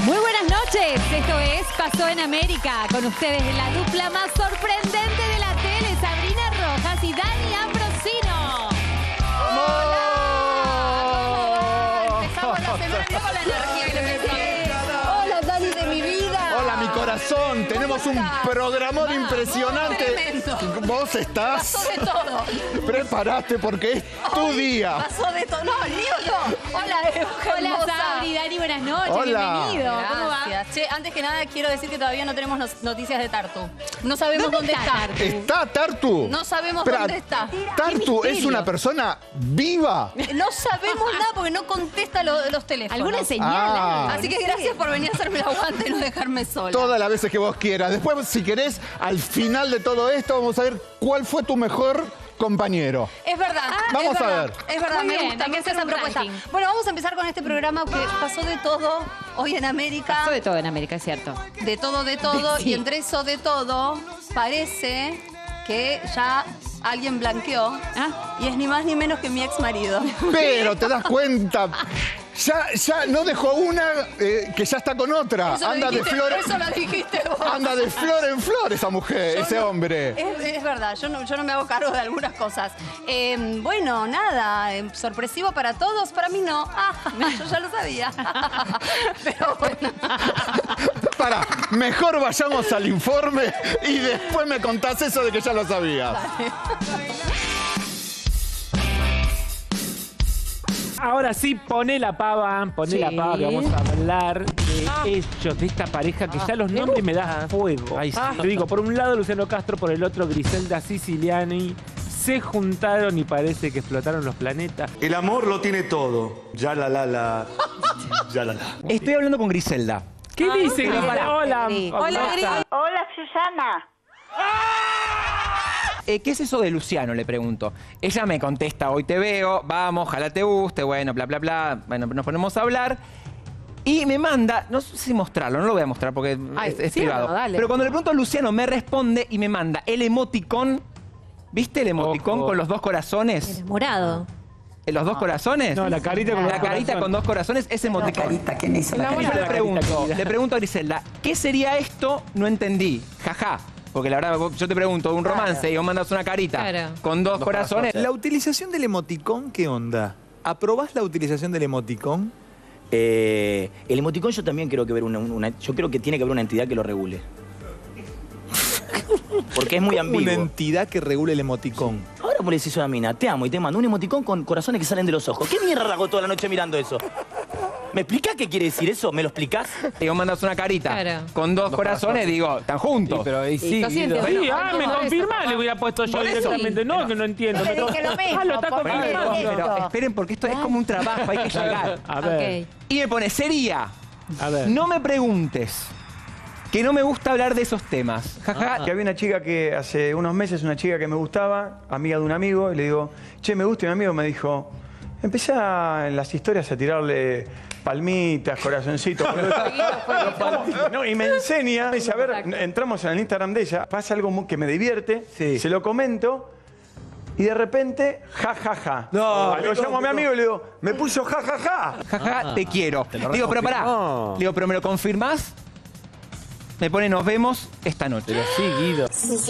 Muy buenas noches, esto es Pasó en América, con ustedes la dupla más sorprendente de la tele, Sabrina Rojas y Dani Ambrosino. ¡Hola! ¿Cómo va? Empezamos la semana con la energía que le metimos. Hola, Dani de mi vida. Hola, mi corazón, tenemos un programón impresionante. Tremendo. Vos estás... Pasó de todo. Preparaste porque es tu día. Pasó de todo. No, el mío no. Hola, Eugenio. Hola Sabri, Dani, buenas noches, Hola. bienvenido. ¿Cómo va? Gracias. Che, antes que nada quiero decir que todavía no tenemos noticias de Tartu. No sabemos dónde está. Tartu? ¿Está Tartu? No sabemos Espera, dónde está. ¿Tartu Qué es misterio. una persona viva? No sabemos nada porque no contesta los teléfonos. ¿Alguna señal? Ah. algo? Así que gracias por venir a hacerme el aguante y no dejarme sola. Todas las veces que vos quieras. Después, si querés, al final de todo esto, vamos a ver cuál fue tu mejor compañero. Es verdad. Vamos es a verdad, ver. Es verdad, Muy me bien, gusta, hay que me gusta hacer esa un propuesta. ranking. Bueno, vamos a empezar con este programa que pasó de todo hoy en América. Pasó de todo en América, es cierto. De todo, de todo. Sí. Y entre eso de todo, parece que ya alguien blanqueó. Ah. Y es ni más ni menos que mi ex marido. Pero te das cuenta, ya no dejó una que ya está con otra. Eso lo Anda de dijiste- flor. Eso lo dijiste vos. Anda de flor en flor esa mujer, ese hombre. Es verdad, yo no me hago cargo de algunas cosas. Bueno, nada, sorpresivo para todos, para mí no. Yo ya lo sabía. Pero bueno. Para, mejor vayamos al informe y después me contás eso de que ya lo sabías. Ahora sí, poné la pava Sí. que vamos a hablar de hechos de esta pareja que ya los nombres me dan fuego. Te digo, por un lado Luciano Castro, por el otro Griselda Siciliani. Se juntaron y parece que explotaron los planetas. El amor lo tiene todo. Ya la la la. Ya la la. Estoy hablando con Griselda. ¿Qué dice Griselda? Hola. Hola, Gris. Hola, Susana. ¿Qué es eso de Luciano? Le pregunto. Ella me contesta, hoy te veo, vamos, ojalá te guste, bueno, bla, bla, bla. Bueno, nos ponemos a hablar. Y me manda, no sé si mostrarlo, no lo voy a mostrar porque es sí, privado. no, dale. Pero cuando le pregunto a Luciano, me responde y me manda el emoticón. ¿Viste el emoticón Ojo. con los dos corazones? Morado. ¿Los dos corazones? No, la carita con La dos carita corazones. con dos corazones, ese emoticón. ¿Quién hizo La Y yo buena le carita, querida. pregunto a Griselda, ¿qué sería esto? No entendí. Jaja. Porque la verdad, yo te pregunto, un romance y vos mandas una carita Claro. con dos corazones. La utilización del emoticón, ¿qué onda? ¿Aprobás la utilización del emoticón? El emoticón yo también creo que ver yo creo que tiene que haber una entidad que lo regule. Porque es muy Una ambiguo. entidad que regule el emoticón. Ahora por decís a una mina, te amo y te mando un emoticón con corazones que salen de los ojos. ¿Qué mierda hago toda la noche mirando eso? ¿Me explicás qué quiere decir eso? ¿Me lo explicás? Y vos mandas una carita Claro. con dos corazones, digo, están juntos. Pero ahí sí, Guido. Sí, Bueno, me por confirma, eso, le hubiera puesto yo Por eso. directamente. No, que no entiendo. Pero es que lo mismo, lo está porque confirmando. es Pero esto. esperen, porque esto es como un trabajo, hay que llegar. A ver, Ok. Y me pone, sería, a ver. no me preguntes, que no me gusta hablar de esos temas. Jaja. Que había una chica que hace unos meses, una chica que me gustaba, amiga de un amigo, y le digo, che, me gusta, y mi amigo me dijo, empecé en las historias a tirarle palmitas, corazoncitos. No, y me enseña, me dice, a ver, entramos en el Instagram de ella, pasa algo que me divierte, Sí. se lo comento, y de repente, ja, ja, ja. No, Lo llamo a mi amigo y le digo, me puso ja, ja, ja. Jaja, te quiero. Digo, pero pará. No. Digo, pero ¿me lo confirmás? Me pone, nos vemos esta noche. Sí, Guido.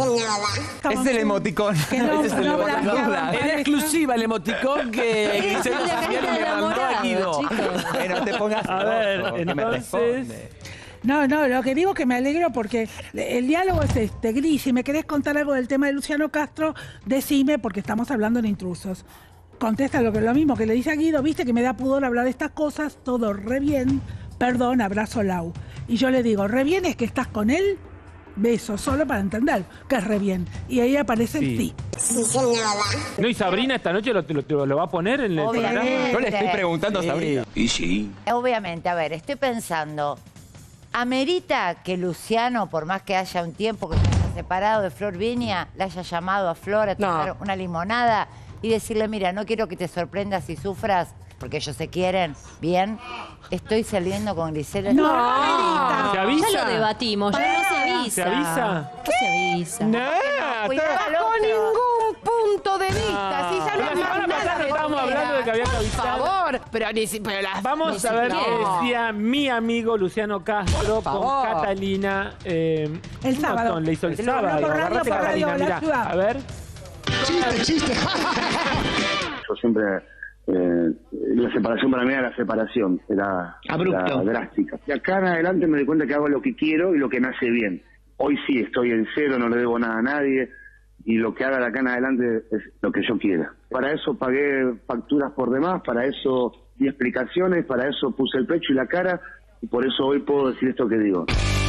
Es el emoticón. Ese es el emoticón. Era exclusiva el emoticón que Griselda Siciliani le mandó a Guido. No te pongas A ver, loco, que me entonces... responde. No, lo que digo es que me alegro porque el diálogo es este. Gris, si me querés contar algo del tema de Luciano Castro, decime porque estamos hablando en intrusos. Contesta lo mismo que le dice a Guido, viste que me da pudor hablar de estas cosas, todo re bien, perdón, abrazo Lau. Y yo le digo, re bien es que estás con él, beso, solo para entender que es re bien. Y ahí aparece el sí. No, y Sabrina esta noche lo va a poner en el programa. Yo le estoy preguntando a Sabrina. Y sí. Obviamente, a ver, estoy pensando, ¿amerita que Luciano, por más que haya un tiempo que se haya separado de Flor Viña, le haya llamado a Flor a tomar una limonada y decirle, mira, no quiero que te sorprendas y sufras, porque ellos se quieren, bien, estoy saliendo con Griselda? ¿Se avisa? Ya lo debatimos, ya no se avisa. ¿Se avisa? No se avisa. Bajo ningún punto de vista. Si ya La semana pasada estábamos hablando de que había que avisar. Por favor. pero las... Vamos a ver qué decía mi amigo Luciano Castro con Catalina. El sábado. Le hizo el No, sábado. por radio, Agarrate, por radio, Catalina, la mirá. ciudad. A ver. Chiste. Yo siempre... la separación para mí era la separación, era drástica. Y acá en adelante me doy cuenta que hago lo que quiero y lo que me hace bien. Hoy sí estoy en cero, no le debo nada a nadie y lo que haga de acá en adelante es lo que yo quiera. Para eso pagué facturas por demás, para eso di explicaciones, para eso puse el pecho y la cara y por eso hoy puedo decir esto que digo.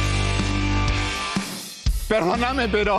Perdóname, pero...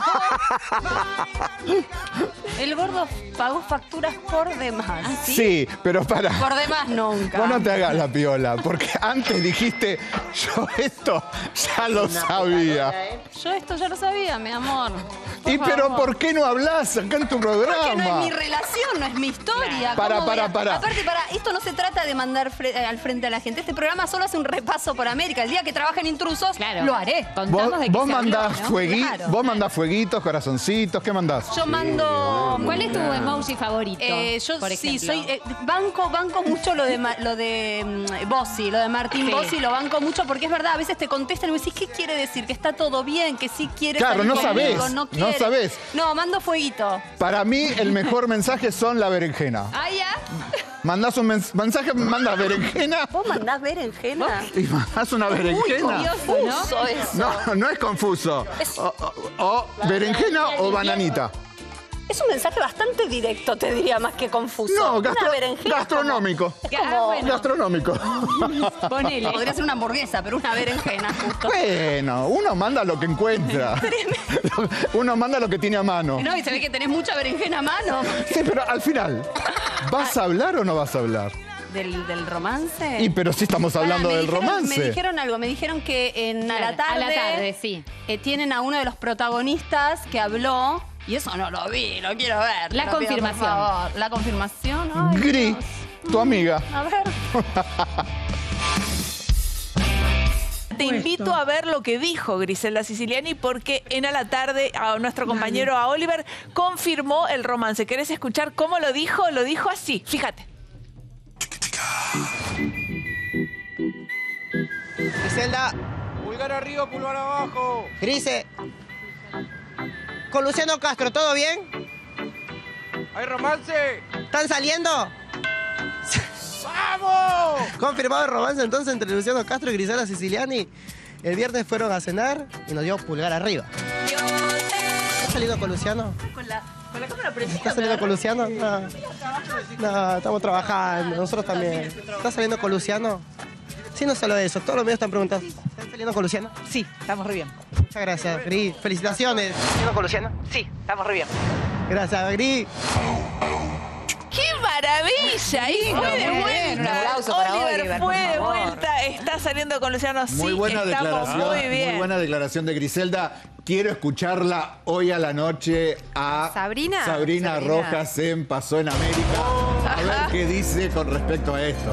El gordo pagó facturas por demás. Sí, pero para... Por demás nunca. Vos no te hagas la piola, porque antes dijiste, yo esto ya lo sabía. Yo esto ya lo sabía, mi amor. Pero ¿por qué no hablas acá en tu programa? Porque no es mi relación, no es mi historia. Para. Aparte, esto no se trata de mandar al frente a la gente. Este programa solo hace un repaso por América. El día que trabaje en Intrusos, lo haré. Vos mandás fueguitos, corazoncitos, ¿qué mandás? Yo mando... ¿Cuál es tu emoji favorito? Yo por sí, ejemplo? banco mucho lo de Bossi, lo de Martín Bossi, lo banco mucho porque es verdad, a veces te contestan y me decís, ¿qué quiere decir? Que está todo bien, que sí quiere Claro, salir no conmigo, sabés, no quiere. no sabés. No, mando fueguito. Para mí, el mejor mensaje son la berenjena. Ah, ya. Mandás un mensaje, mandas berenjena ¿Vos mandás berenjena? y mandás una berenjena. Muy confuso eso. No es confuso. O berenjena o bananita. Es un mensaje bastante directo, te diría, más que confuso. No, Una berenjena gastronómico. Bueno. Gastronómico. Ponele. Podría ser una hamburguesa, pero una berenjena, justo. Bueno, uno manda lo que encuentra. Uno manda lo que tiene a mano. No, y se ve que tenés mucha berenjena a mano. Sí, pero al final, ¿vas a hablar o no vas a hablar? ¿Del romance? Y pero sí estamos hablando del romance. Me dijeron algo, me dijeron que a la A la tarde, sí. Tienen a uno de los protagonistas que habló, y eso no lo vi, lo quiero ver. La Lo pido, por confirmación. favor. La confirmación. Ay, Gris, Dios. tu amiga. A ver. Te invito a ver lo que dijo Griselda Siciliani porque en A la Tarde a nuestro compañero, a Oliver, confirmó el romance. ¿Querés escuchar cómo lo dijo? Lo dijo así, fíjate. Griselda. Pulgar arriba, pulgar abajo. Grise. Con Luciano Castro, ¿todo bien? ¿Hay romance? ¿Están saliendo? ¡Vamos! Confirmado el romance entonces entre Luciano Castro y Griselda Siciliani. El viernes fueron a cenar y nos dio pulgar arriba. ¿Estás saliendo con Luciano? Con la cámara prendida. ¿Estás saliendo con Luciano? No, estamos trabajando, nosotros también. ¿Estás saliendo con Luciano? Sí, no solo eso, todos los medios están preguntando. ¿Están saliendo con Luciano? Sí, estamos re bien. Muchas gracias, Gris. Felicitaciones. ¿Estás saliendo con Luciano? Sí, estamos re bien. Gracias, Gris. ¡Qué maravilla! Y fue de vuelta. Un aplauso para Oliver, fue de por favor. vuelta. Está saliendo con Luciano. Sí, Muy buena estamos declaración. muy bien. Muy buena declaración de Griselda. Quiero escucharla hoy a la noche a Sabrina Rojas en Pasó en América. A ver qué dice con respecto a esto.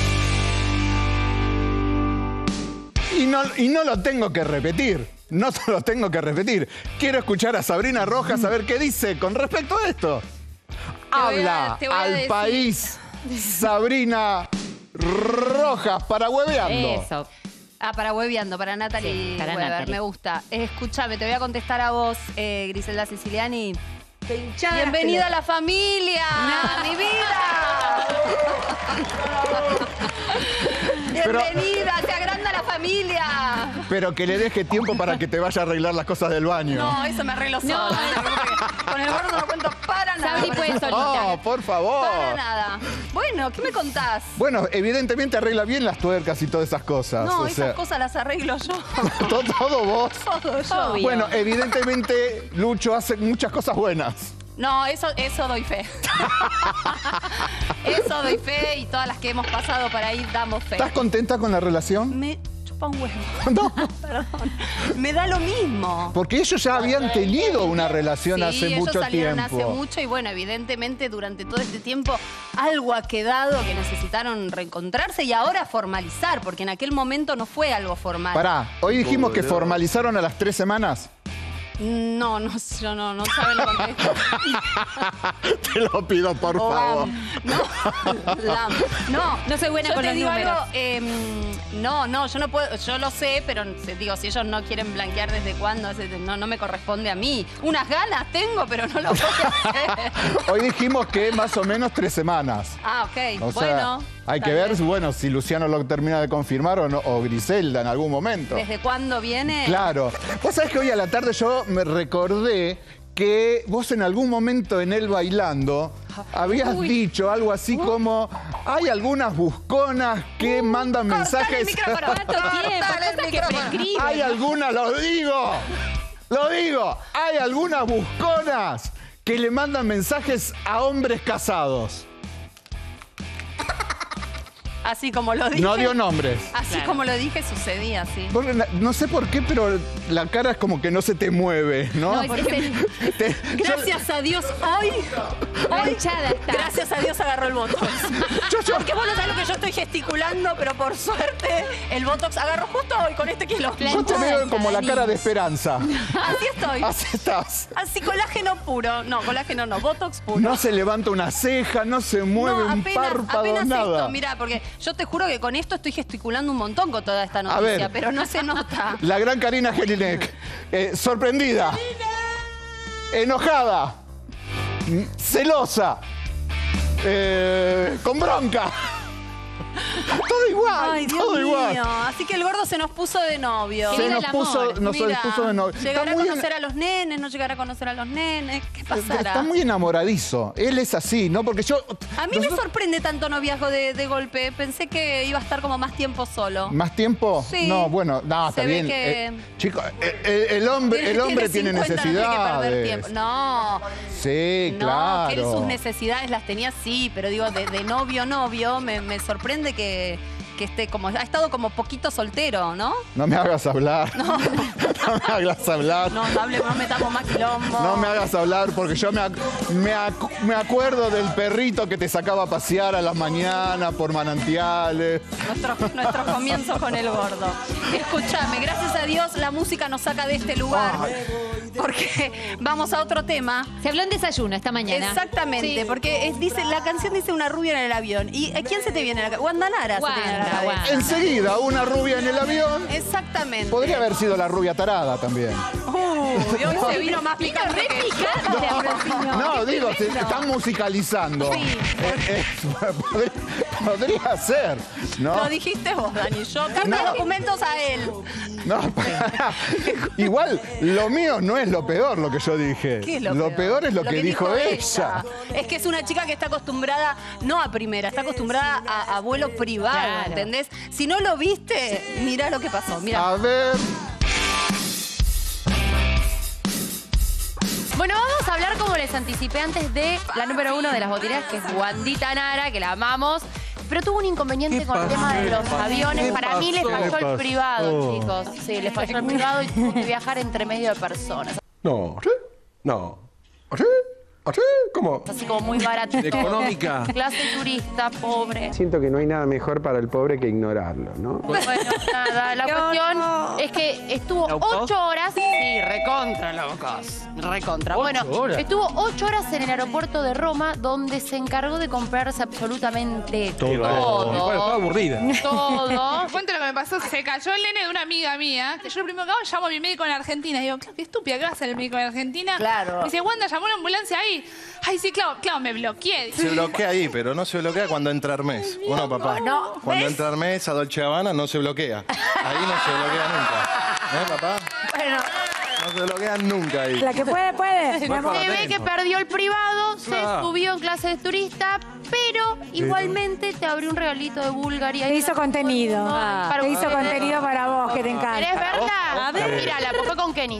Y no lo tengo que repetir. No se lo tengo que repetir. Quiero escuchar a Sabrina Rojas a ver qué dice con respecto a esto. Habla te voy a al decir. país Sabrina Rojas para Hueveando. Eso. Para Hueveando, para Natalie Sí, para Weber, Natalie. me gusta. Escúchame, te voy a contestar a vos, Griselda Siciliani. Bienvenida a la familia, mi vida. Bienvenida, se agranda la familia. Pero que le deje tiempo para que te vaya a arreglar las cosas del baño. No, eso me arreglo sola. Con el gordo no cuento para nada. Sabri puede solita. Oh, por favor. Para nada. Bueno, ¿qué me contás? Bueno, evidentemente arregla bien las tuercas y todas esas cosas. No, o esas sea, cosas las arreglo yo. todo vos. Todo yo. Obvio. Bueno, evidentemente Lucho hace muchas cosas buenas. No, eso doy fe. Eso doy fe y todas las que hemos pasado por ahí damos fe. ¿Estás contenta con la relación? Me chupa un huevo. No, Perdón. Me da lo mismo. porque ellos ya habían tenido una relación Sí, hace ellos mucho salieron tiempo. hace mucho y bueno, evidentemente durante todo este tiempo algo ha quedado que necesitaron reencontrarse y ahora formalizar, porque en aquel momento no fue algo formal. Pará, hoy dijimos que formalizaron a las 3 semanas. No, yo no saben lo que Te lo pido, por favor. No soy buena yo con te los digo números. Algo, yo no puedo, yo lo sé, pero digo, si ellos no quieren blanquear desde cuándo, no me corresponde a mí. Unas ganas tengo, pero no lo voy a hacer. Hoy dijimos que más o menos 3 semanas. Ah, ok. O sea, bueno. hay que ver, bueno, si Luciano lo termina de confirmar o no, o Griselda en algún momento. ¿Desde cuándo viene? Claro. Vos sabés que hoy a la tarde yo me recordé que vos en algún momento en El Bailando habías dicho algo así como: hay algunas busconas que mandan mensajes. Hay algunas, lo digo, hay algunas busconas que le mandan mensajes a hombres casados. Así como lo dije. No dio nombres. Así como lo dije, sucedía, sí. No sé por qué, pero la cara es como que no se te mueve, ¿no? Gracias a Dios, hoy gracias a Dios agarró el Botox. Porque vos no sabés lo que yo estoy gesticulando, pero por suerte el Botox agarró justo hoy con este kilo. Yo te veo como la cara de Esperanza. Así estoy. Así estás. Así, colágeno puro. No, colágeno no, Botox puro. No se levanta una ceja, no se mueve un párpado, apenas nada. Esto, mirá, porque yo te juro que con esto estoy gesticulando un montón con toda esta noticia, ver, pero no se nota. La gran Karina Jelinek, sorprendida, enojada, celosa, con bronca. Todo igual, Ay, Dios todo mío. igual. Así que el gordo se nos puso de novio. Nos puso de novio. ¿Llegará a conocer a los nenes? ¿No llegará a conocer a los nenes? ¿Qué pasará? Está muy enamoradizo. Él es así, ¿no? Porque yo... A mí me sorprende tanto noviazgo de golpe. Pensé que iba a estar como más tiempo solo. ¿Más tiempo? Sí. No, bueno, no, está Se ve bien. que... Chicos, el hombre tiene 50, no tiene que perder necesidades. tiempo. No. Sí, No, claro. que él sus necesidades las tenía, sí, pero digo, de novio, me sorprende que esté como, ha estado como poquito soltero, ¿no? No me hagas hablar. No. No me hagas hablar. No metamos más quilombo. No me hagas hablar porque yo me acuerdo del perrito que te sacaba a pasear a las mañanas por manantiales. Nuestros comienzos con el gordo. Escúchame, gracias a Dios la música nos saca de este lugar. Porque vamos a otro tema. Se habló en desayuno esta mañana. Exactamente, Sí. porque la canción dice una rubia en el avión. ¿Y quién se te viene a la cabeza? Wanda Nara se te viene a la cabeza. Enseguida, una rubia en el avión. Exactamente. Podría haber sido la rubia tarada también. Y hoy se vino más picante que No, digo, se están musicalizando. Sí. Podría ser, ¿no? Lo dijiste vos, Dani. Yo cambio documentos a él. No, pará. Igual, lo mío no es lo peor lo que yo dije. ¿Qué es lo peor es lo que dijo ella. Es que es una chica que está acostumbrada, no a primera, está acostumbrada a vuelo privado, Claro. ¿entendés? Si no lo viste, mirá lo que pasó. Mirá. A ver. Bueno, vamos a hablar, como les anticipé antes, de la número 1 de las botineras, que es Wandita Nara, que la amamos. Pero tuvo un inconveniente con el tema de los aviones. Para mí les falló el privado, chicos. Sí, les falló el privado y tuvo que viajar entre medio de personas. No, ¿sí? No. ¿Así? ¿Así? ¿Cómo? Así como muy barato. Económica. Clase turista, pobre. Siento que no hay nada mejor para el pobre que ignorarlo, ¿no? Bueno, nada, la cuestión es que estuvo 8 horas. Sí, recontra low cost. Recontra. Bueno, 8 horas. estuvo 8 horas en el aeropuerto de Roma, donde se encargó de comprarse absolutamente todo. Igual estaba aburrida. Todo. Cuento lo que me pasó. Se cayó el nene de una amiga mía. Que yo lo primero que hago, llamo a mi médico en Argentina. Digo, claro, qué estúpida, ¿qué va a hacer el médico en Argentina? Claro. Me dice, Wanda, llamó una ambulancia ahí. Ay, sí, claro, me bloqueé. Se bloquea ahí, pero no se bloquea cuando entra Hermes. Bueno, papá. No, Cuando ¿ves? entra Hermes a Dolce Gabbana no se bloquea. Ahí no se bloquea nunca. Papá? Bueno. No se bloquean nunca ahí. La que puede, puede. Se ve que perdió el privado, se subió en clase de turista, pero igualmente te abrió un regalito de Bulgaria. Te hizo contenido. Te hizo contenido para vos, que te encanta. ¿Querés verla? A ver. Mírala, pues fue con Kenis.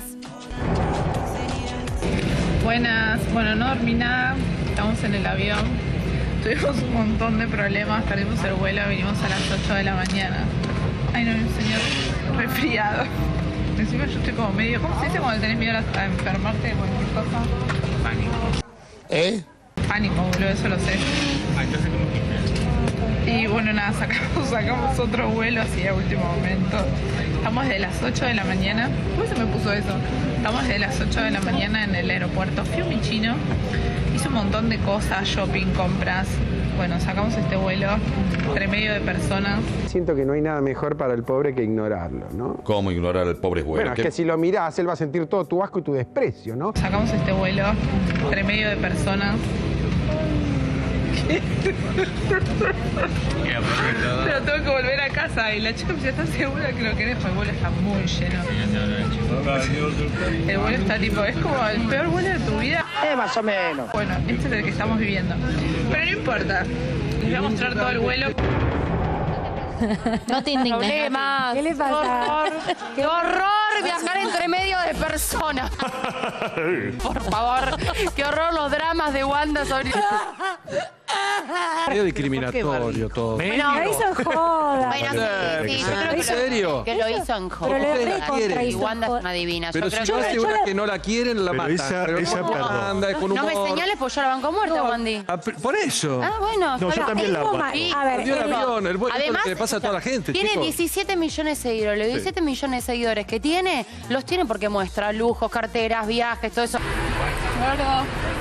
Buenas, bueno, no dormí nada, estamos en el avión, tuvimos un montón de problemas, perdimos el vuelo, vinimos a las 8 de la mañana. Ay no, mi señor, resfriado. Encima yo estoy como medio, ¿cómo se dice cuando tenés miedo a enfermarte de cualquier cosa? Pánico. ¿Eh? Pánico, boludo, eso lo sé. Y bueno, nada, sacamos otro vuelo así a último momento. Estamos de las 8 de la mañana. ¿Cómo se me puso eso? Estamos de las 8 de la mañana en el aeropuerto. Fui a mi chino, hice un montón de cosas, shopping, compras. Bueno, sacamos este vuelo entre medio de personas. Siento que no hay nada mejor para el pobre que ignorarlo, ¿no? ¿Cómo ignorar al pobre Bueno, es que si lo mirás, él va a sentir todo tu asco y tu desprecio, ¿no? Sacamos este vuelo entre medio de personas. Pero tengo que volver a casa y la chica me dice, ¿estás segura que lo querés? Porque el vuelo está muy lleno. El vuelo está tipo, es como el peor vuelo de tu vida. Más o menos. Bueno, este es el que estamos viviendo. Pero no importa. Les voy a mostrar todo el vuelo. No te indignes. Problemas. ¿Qué le pasa? ¡Qué horror viajar entre medio de personas! Por favor, qué horror los dramas de Wanda sobre... Medio discriminatorio todo. Bueno, lo hizo en joda. Bueno, sí, yo creo ¿En serio? que lo hizo en joda. Pero le Ustedes la quieren. Y Wanda es una divina. Pero yo si creo yo aseguro que no la quieren, la matan. Pero anda con no humor. me señales, pues yo la banco muerta, Wandy. Por eso. Ah, bueno. No, yo también la banco. Sí. A ver, Perdió el avión, el vuelo, Además, que le pasa a toda la gente, tiene chicos. 17 millones de seguidores. Los 17 millones de seguidores que tiene, los tiene porque muestra lujos, carteras, viajes, todo eso. Claro.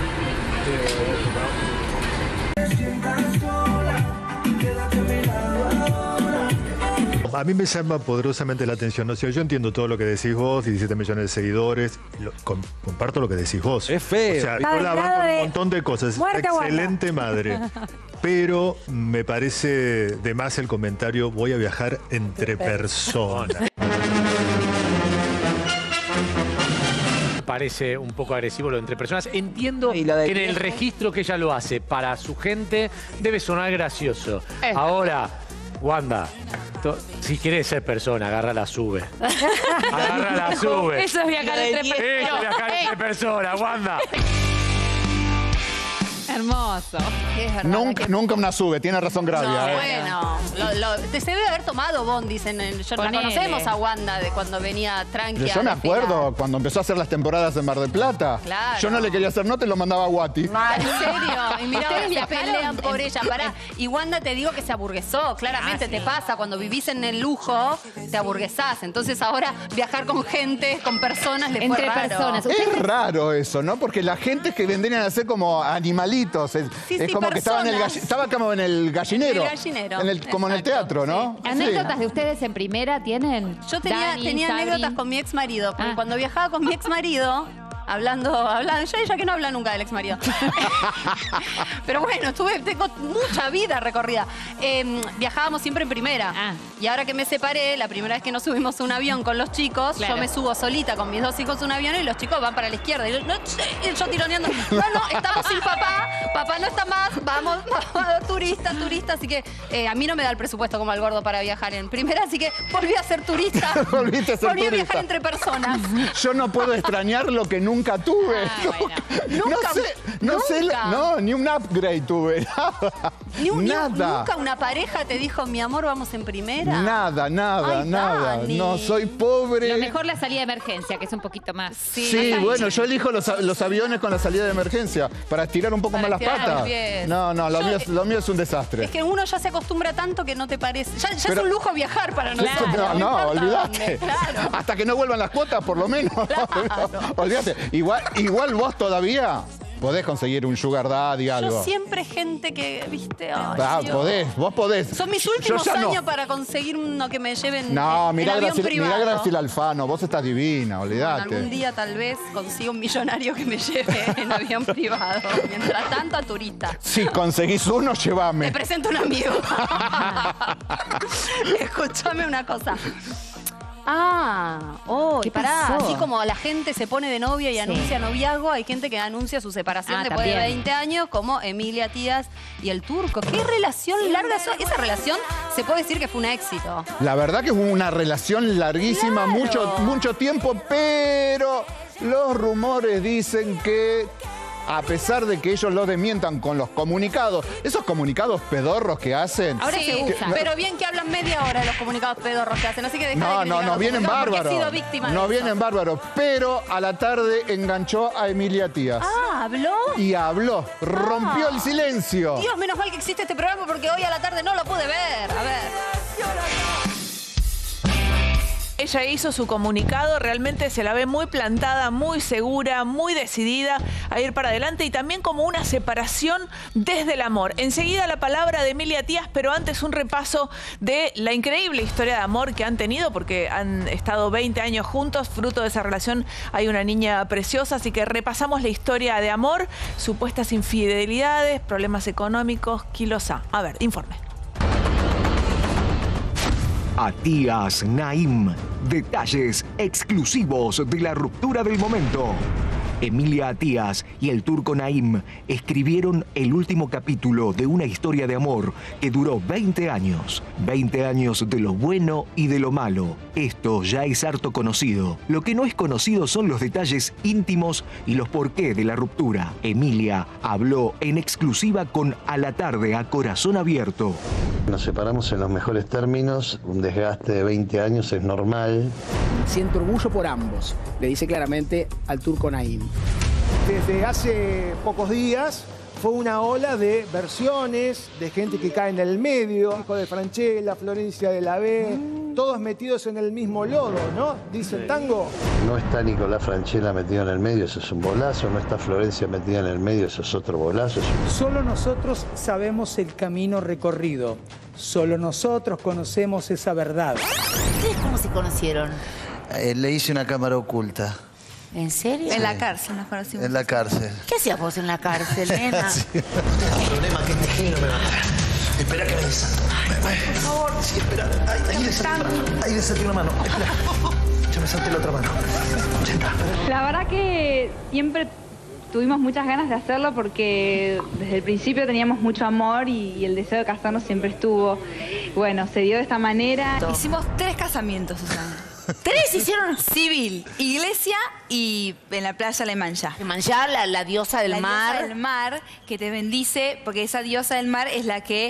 A mí me llama poderosamente la atención. O sea, yo entiendo todo lo que decís vos, 17 millones de seguidores. Comparto lo que decís vos. Es feo. O sea, yo la banco en un montón de cosas. Excelente madre. Pero me parece de más el comentario, voy a viajar entre personas. Parece un poco agresivo lo de entre personas. Entiendo que en el registro que ella lo hace para su gente debe sonar gracioso. Ahora, Wanda, si querés ser persona, agárrala, sube. Agárrala, sube. Eso es viajar entre personas. Eso es viajar entre personas, Wanda. Hermoso. Nunca una sube, tiene razón Gravia. Bueno, se debe haber tomado bondis en el... La conocemos a Wanda de cuando venía tranquila. Yo me acuerdo cuando empezó a hacer las temporadas en Mar del Plata. Claro. Yo no le quería hacer nota y lo mandaba a Guati. ¿En serio? Y mira, ahora se pelean por ella. Pará. Y Wanda te digo que se aburguesó. Claramente te pasa. Cuando vivís en el lujo, te aburguesás. Entonces ahora viajar con gente, con personas, le fue raro. Personas. Es raro eso, ¿no? Porque la gente que vendrían a ser como animalitos. Es como que estaba como en el gallinero. El gallinero. Como en el teatro, ¿no? Sí. ¿Anécdotas de ustedes en primera tienen? Yo tenía anécdotas con mi ex marido. Porque cuando viajaba con mi ex marido... Hablando, ella que no habla nunca del ex marido. Pero bueno, tengo mucha vida recorrida. Viajábamos siempre en primera. Y ahora que me separé, la primera vez que nos subimos a un avión con los chicos, yo me subo solita con mis 2 hijos a un avión y los chicos van para la izquierda. Y yo tironeando. No, estamos sin papá. Papá no está más. Vamos, turista. Así que a mí no me da el presupuesto como al gordo para viajar en primera. Así que volví a ser turista. Volví a viajar entre personas. Yo no puedo extrañar lo que nunca tuve. No, ni un upgrade tuve. Nunca una pareja te dijo, mi amor, vamos en primera. Nada. Dani. No, soy pobre. Lo mejor la salida de emergencia, que es un poquito más. Sí, bueno, yo elijo los aviones con la salida de emergencia para estirar un poco más las patas. No, lo mío es un desastre. Es que uno ya se acostumbra tanto que no te parece. Ya es un lujo viajar para nosotros. No, olvidate. Claro. Hasta que no vuelvan las cuotas, por lo menos. Claro. Olvídate. Igual vos todavía podés conseguir un sugar daddy, algo. Yo siempre gente que, viste, vos podés. Son mis últimos años para conseguir uno que me lleven en avión privado. Mirá Graciela Alfano, vos estás divina, olvidate. Bueno, algún día tal vez consigo un millonario que me lleve en avión privado. Mientras tanto, a turista. Si conseguís uno, llévame. Te presento un amigo. Escúchame una cosa. Pará. Así como la gente se pone de novia y anuncia noviazgo, hay gente que anuncia su separación después de 20 años, como Emilia Tías y el Turco. ¿Qué relación larga? Esa relación se puede decir que fue un éxito. La verdad que fue una relación larguísima, mucho tiempo, pero los rumores dicen que a pesar de que ellos lo desmientan con los comunicados, esos comunicados pedorros que hacen. Ahora se usan. Pero bien que hablan media hora de los comunicados pedorros que hacen, así que deja de No, vienen bárbaros. He sido víctima no de vienen bárbaros, pero a la tarde enganchó a Emilia Tías. Ah, ¿habló? Y habló, rompió el silencio. Dios, menos mal que existe este programa porque hoy a la tarde no lo pude ver. A ver. Ella hizo su comunicado, realmente se la ve muy plantada, muy segura, muy decidida a ir para adelante y también como una separación desde el amor. Enseguida la palabra de Emilia Tías, pero antes un repaso de la increíble historia de amor que han tenido porque han estado 20 años juntos, fruto de esa relación hay una niña preciosa, así que repasamos la historia de amor, supuestas infidelidades, problemas económicos, kilos A. A ver, informe. Atías Naim. Detalles exclusivos de la ruptura del momento. Emilia Atías y el turco Naim escribieron el último capítulo de una historia de amor que duró 20 años. 20 años de lo bueno y de lo malo. Esto ya es harto conocido. Lo que no es conocido son los detalles íntimos y los porqué de la ruptura. Emilia habló en exclusiva con A la Tarde a Corazón Abierto. Nos separamos en los mejores términos, un desgaste de 20 años es normal. Siento orgullo por ambos, le dice claramente al turco Naim. Desde hace pocos días fue una ola de versiones, de gente que cae en el medio, hijo de Franchella, Florencia de la B, todos metidos en el mismo lodo, ¿no? Dice el tango. No está Nicolás Franchella metido en el medio, eso es un bolazo, no está Florencia metida en el medio, eso es otro bolazo. Solo nosotros sabemos el camino recorrido, solo nosotros conocemos esa verdad. ¿Ustedes cómo se conocieron? Le hice una cámara oculta. ¿En serio? Sí. En la cárcel nos conocimos. En la cárcel. ¿Qué hacías vos en la cárcel, nena? Sí. El problema es que este genio me mata. Espera que me desato. Por favor. Sí, espera. Ahí desaté una mano. Espera. Ya me salté la otra mano. Ya está. La verdad que siempre tuvimos muchas ganas de hacerlo porque desde el principio teníamos mucho amor y el deseo de casarnos siempre estuvo. Bueno, se dio de esta manera. Hicimos 3 casamientos, Susana. 3 hicieron civil, iglesia y en la playa La Mancha. La Mancha, la diosa del mar. La diosa del mar que te bendice, porque esa diosa del mar es la que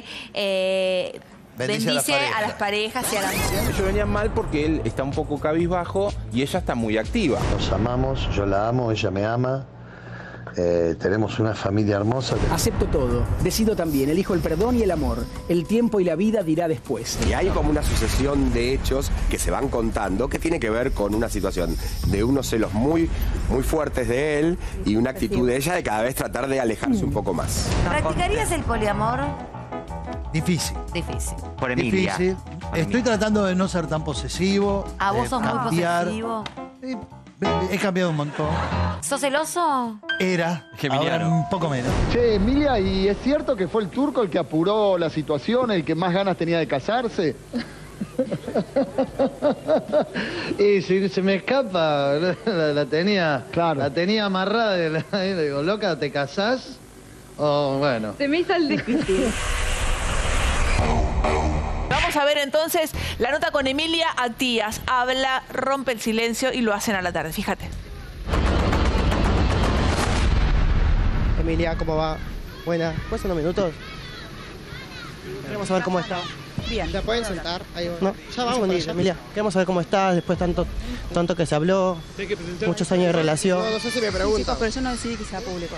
bendice a las parejas y a la mujer. Ellos venían mal porque él está un poco cabizbajo y ella está muy activa. Nos amamos, yo la amo, ella me ama. Tenemos una familia hermosa. Acepto todo, decido también, elijo el perdón y el amor. El tiempo y la vida dirá después. Y hay como una sucesión de hechos que se van contando que tiene que ver con una situación de unos celos muy, muy fuertes de él y una actitud de ella de cada vez tratar de alejarse un poco más. ¿Practicarías el poliamor? Difícil. Difícil. Por Emilia. Difícil. Estoy tratando de no ser tan posesivo. ¿A vos sos muy posesivo? He cambiado un montón. ¿Sos celoso? Era, ahora un poco menos. Che, Emilia, ¿y es cierto que fue el turco el que apuró la situación, el que más ganas tenía de casarse? Y si se me escapa, la tenía amarrada. Le digo, loca, ¿te casás? O bueno. Se me hizo el difícil. Vamos a ver entonces la nota con Emilia Atías. Habla, rompe el silencio y lo hacen a la tarde. Fíjate. Emilia, ¿cómo va? Buena. ¿Puedes unos minutos? Queremos saber cómo está. Bien. ¿La pueden sentar? Ahí va. No, ya vamos, Emilia. Queremos saber cómo estás después tanto que se habló. Muchos años de relación. No sé si me preguntan. Chicos, pero yo no decidí que sea público.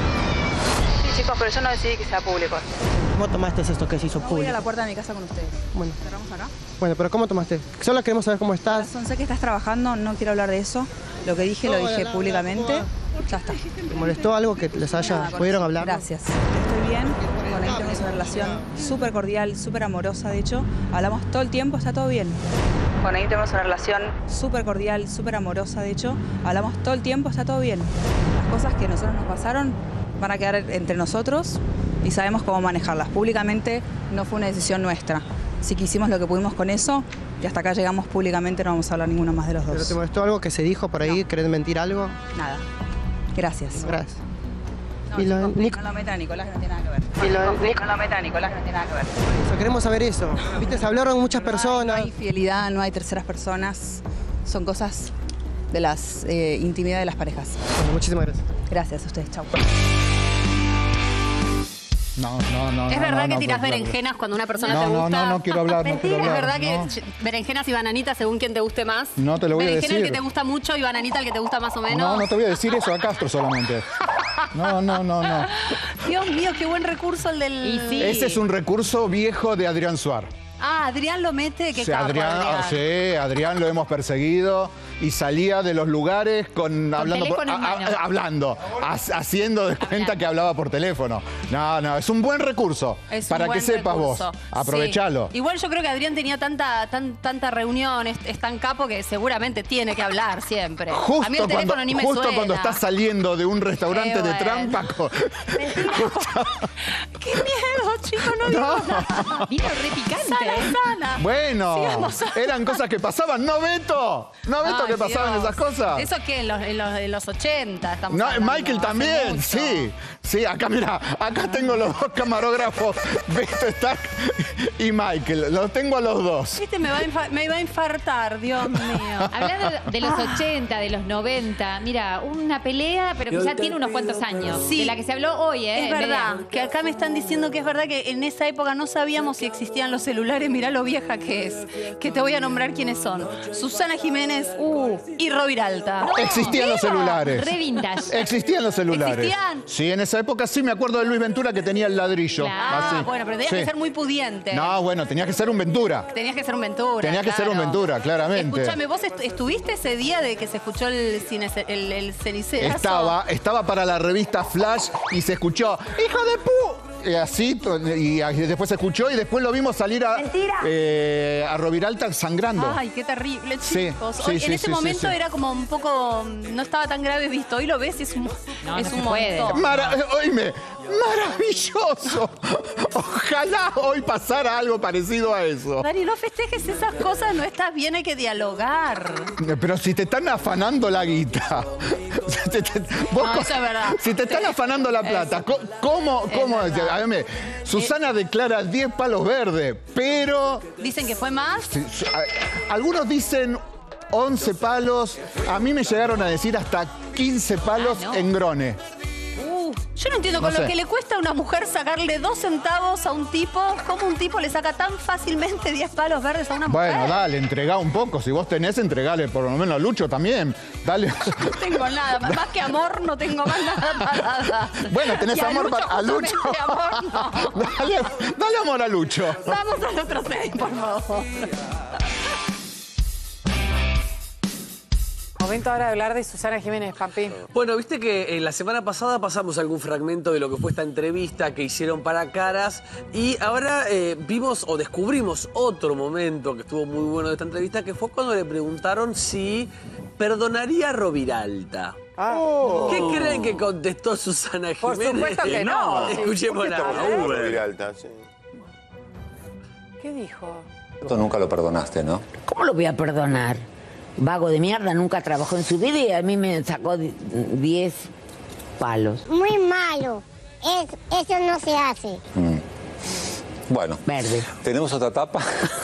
¿Cómo tomaste esto que se hizo público? Voy a ir a la puerta de mi casa con ustedes. Bueno. ¿Cerramos acá? Bueno, pero ¿cómo tomaste? Solo queremos saber cómo estás. Corazón, sé que estás trabajando, no quiero hablar de eso. Lo que dije, lo dije públicamente. Ya está. ¿Te molestó algo que les pudieron hablar? Gracias. Estoy bien. Con él tenemos una relación súper cordial, súper amorosa. De hecho, hablamos todo el tiempo, está todo bien. Con él tenemos una relación súper cordial, súper amorosa. De hecho, hablamos todo el tiempo, está todo bien. Las cosas que a nosotros nos pasaron van a quedar entre nosotros y sabemos cómo manejarlas. Públicamente no fue una decisión nuestra. Así que hicimos lo que pudimos con eso y hasta acá llegamos públicamente, no vamos a hablar ninguno más de los dos. ¿Pero te molestó algo que se dijo por ahí? No. ¿Querés mentir algo? Nada. Gracias. Gracias. No, no lo meta a Nicolás, que no tiene nada que ver. No lo meta a Nicolás, que no tiene nada que ver. Eso, queremos saber eso. Viste, se hablaron muchas personas. No hay fidelidad, no hay terceras personas. Son cosas de las intimidad de las parejas. Bueno, muchísimas gracias. Gracias a ustedes, chau. No. ¿Es verdad que tirás claro. berenjenas cuando una persona te gusta? No quiero hablar, no quiero hablar. ¿Es verdad que berenjenas y bananitas según quien te guste más? No te lo voy a Berenjena decir. el que te gusta mucho y bananita el que te gusta más o menos. No te voy a decir eso a Castro solamente. No. Dios mío, qué buen recurso el del... Ese es un recurso viejo de Adrián Suar. Ah, Adrián lo mete, qué Sí, capo, Adrián, sí, Adrián lo hemos perseguido y salía de los lugares haciendo de cuenta que hablaba por teléfono. No, es un buen recurso. Es un para buen que sepas recurso. vos. Aprovechalo. Sí. Igual yo creo que Adrián tenía tanta reunión, es tan capo que seguramente tiene que hablar siempre. A mí el teléfono ni me suena. Justo cuando estás saliendo de un restaurante de trampa. ¡Qué miedo, chicos! No digo nada. Vino re picante. Sana. Bueno, eran cosas que pasaban. ¿No, Beto? Ay, que pasaban Dios. esas cosas? ¿Eso qué? En los 80 estamos No, hablando. Michael también, sí, acá mira, acá tengo los dos camarógrafos, Beto Stack y Michael, los tengo a los dos. Me va a infartar, Dios mío. Hablando de los 80, de los 90, mira, una pelea, pero que ya tiene unos cuantos años, Sí. de la que se habló hoy, Es verdad, que acá me están diciendo que es verdad que en esa época no sabíamos si existían los celulares, mirá lo vieja que es, que te voy a nombrar quiénes son. Susana Jiménez y Roviralta. Existían los celulares. Re vintage. Existían los celulares. ¿Existían? Sí, en esa época sí me acuerdo de Luis Ventura que tenía el ladrillo. Ah, así. bueno, pero tenías Sí. que ser muy pudiente. No, bueno, tenías que ser un Ventura. Tenías que ser un Ventura. Tenías que ser un Ventura, claramente. Escúchame, ¿vos estuviste ese día de que se escuchó el cenicerazo? Estaba para la revista Flash y se escuchó ¡Hijo de pu! Así, y después se escuchó y después lo vimos salir a Roviralta sangrando. Ay, qué terrible, Sí, chicos. sí, Hoy, sí, en ese sí, momento sí. era como un poco... No estaba tan grave visto. Hoy lo ves y es un montón. Oíme, maravilloso. Ojalá hoy pasara algo parecido a eso. Dani, no festejes esas cosas, no estás bien, hay que dialogar. Pero si te están afanando la guita. No, eso es verdad. Si te están afanando la plata, ¿cómo? A ver, Susana declara 10 palos verdes, pero... Dicen que fue más. Algunos dicen 11 palos. A mí me llegaron a decir hasta 15 palos en Grone. Yo no entiendo, No con sé. lo que le cuesta a una mujer sacarle 2 centavos a un tipo, ¿cómo un tipo le saca tan fácilmente 10 palos verdes a una mujer? Bueno, dale, entregá un poco. Si vos tenés, entregale por lo menos a Lucho también. Dale. No tengo nada, más que amor no tengo más nada para dar. Bueno, tenés Y a amor Lucho, a Lucho. justamente amor no. Dale amor a Lucho. Vamos al otro tema, por favor. Momento ahora de hablar de Susana Jiménez, Pampi. Bueno, viste que la semana pasada pasamos algún fragmento de lo que fue esta entrevista que hicieron para Caras y ahora vimos o descubrimos otro momento que estuvo muy bueno de esta entrevista, que fue cuando le preguntaron si perdonaría a Roviralta. ¿Qué creen que contestó Susana Jiménez? Por supuesto que no. Escuchemos la Roviralta, sí. ¿Qué dijo? Esto nunca lo perdonaste, ¿no? ¿Cómo lo voy a perdonar? Vago de mierda, nunca trabajó en su vida y a mí me sacó 10 palos. Muy malo. Eso no se hace. Bueno. Verde. ¿Tenemos otra etapa?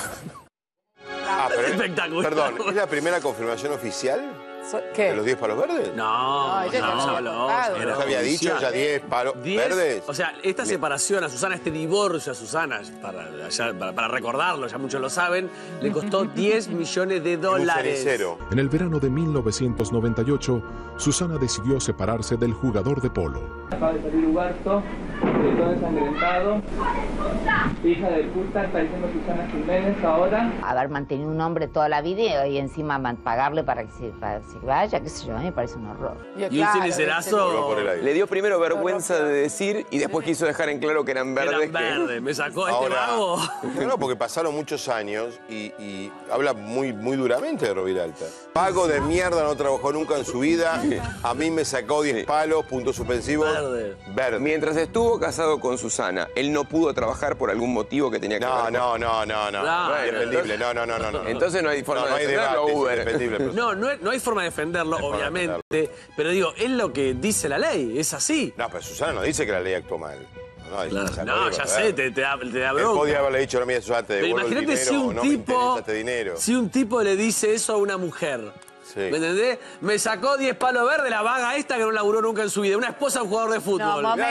Pero espectacular. Perdón, ¿es la primera confirmación oficial? ¿Qué? ¿De los 10 palos verdes? No, ¿No había dicho ya 10 palos verdes? O sea, esta separación a Susana, este divorcio a Susana, para recordarlo, ya muchos lo saben, le costó $10 millones. En el verano de 1998, Susana decidió separarse del jugador de polo. Acaba de salir Huberto, todo ensangrentado. Hija de puta, está diciendo Susana Jiménez ahora. Haber mantenido un hombre toda la vida y encima pagarle para que se vaya, qué sé yo, a mí me parece un horror. Y un cinicerazo. Le dio primero vergüenza de decir y después quiso dejar en claro que eran verdes. Me sacó Ahora, vago. No, porque pasaron muchos años y habla muy duramente de Roviralta. Vago de mierda, no trabajó nunca en su vida. A mí me sacó 10 palos, puntos suspensivos. Verde. Mientras estuvo casado con Susana, él no pudo trabajar por algún motivo que tenía que ver con... No. Bueno, Indefendible, no. Entonces no hay forma no de hay defenderlo, debate, Uber. es indefendible. No hay forma de defenderlo, obviamente. Pero digo, es lo que dice la ley, es así. No, pero Susana no dice que la ley actuó mal. No, ya sé, te da Él bronca. podía haberle dicho, no, mira, Susana, te Pero devuelvo el imagínate dinero si o un no me tipo, interesa este dinero. si un tipo le dice eso a una mujer. Sí. ¿Me entendés? Me sacó 10 palos verdes la vaga esta que no laburó nunca en su vida. Una esposa de un jugador de fútbol. No, momento.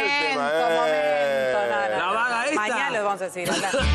La vaga esta. Mañana les vamos a decir.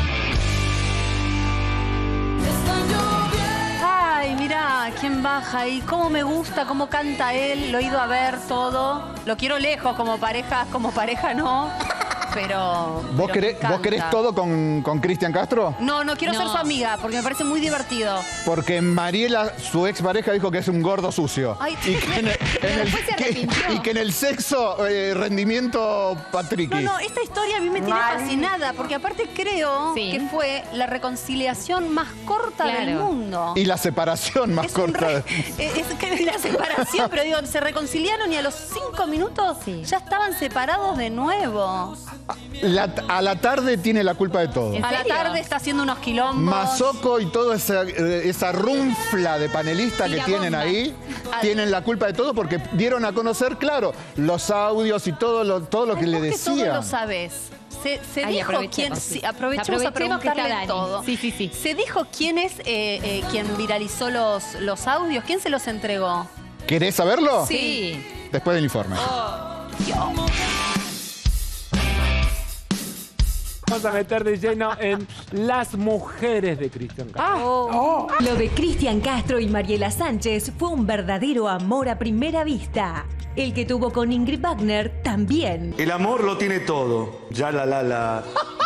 Ay, mirá, quién baja y cómo me gusta, cómo canta él, lo he ido a ver todo. Lo quiero lejos como pareja no, pero ¿Vos me encanta. querés todo con Cristian Castro? No, quiero ser su amiga, porque me parece muy divertido. Porque Mariela, su expareja, dijo que es un gordo sucio. Ay, y que en el sexo, rendimiento Patricky. No, esta historia a mí me tiene fascinada, porque aparte creo que fue la reconciliación más corta del mundo. Y la separación más corta. Es que la separación, pero digo, se reconciliaron y a los 5 minutos ya estaban separados de nuevo. A la tarde tiene la culpa de todo. A la tarde está haciendo unos quilombos. Mazoco y toda esa runfla de panelistas que tienen ahí, tienen la culpa de todo porque dieron a conocer, claro, los audios y todo lo que le decían. Todo lo sabes. Se dijo quién... Sí, aprovechemos a preguntarle todo. Sí. Se dijo quién es quien viralizó los audios. ¿Quién se los entregó? ¿Querés saberlo? Sí. Después del informe. Vamos a meter de lleno en las mujeres de Cristian Castro. Lo de Cristian Castro y Mariela Sánchez fue un verdadero amor a primera vista. El que tuvo con Ingrid Wagner también. El amor lo tiene todo. Ya la.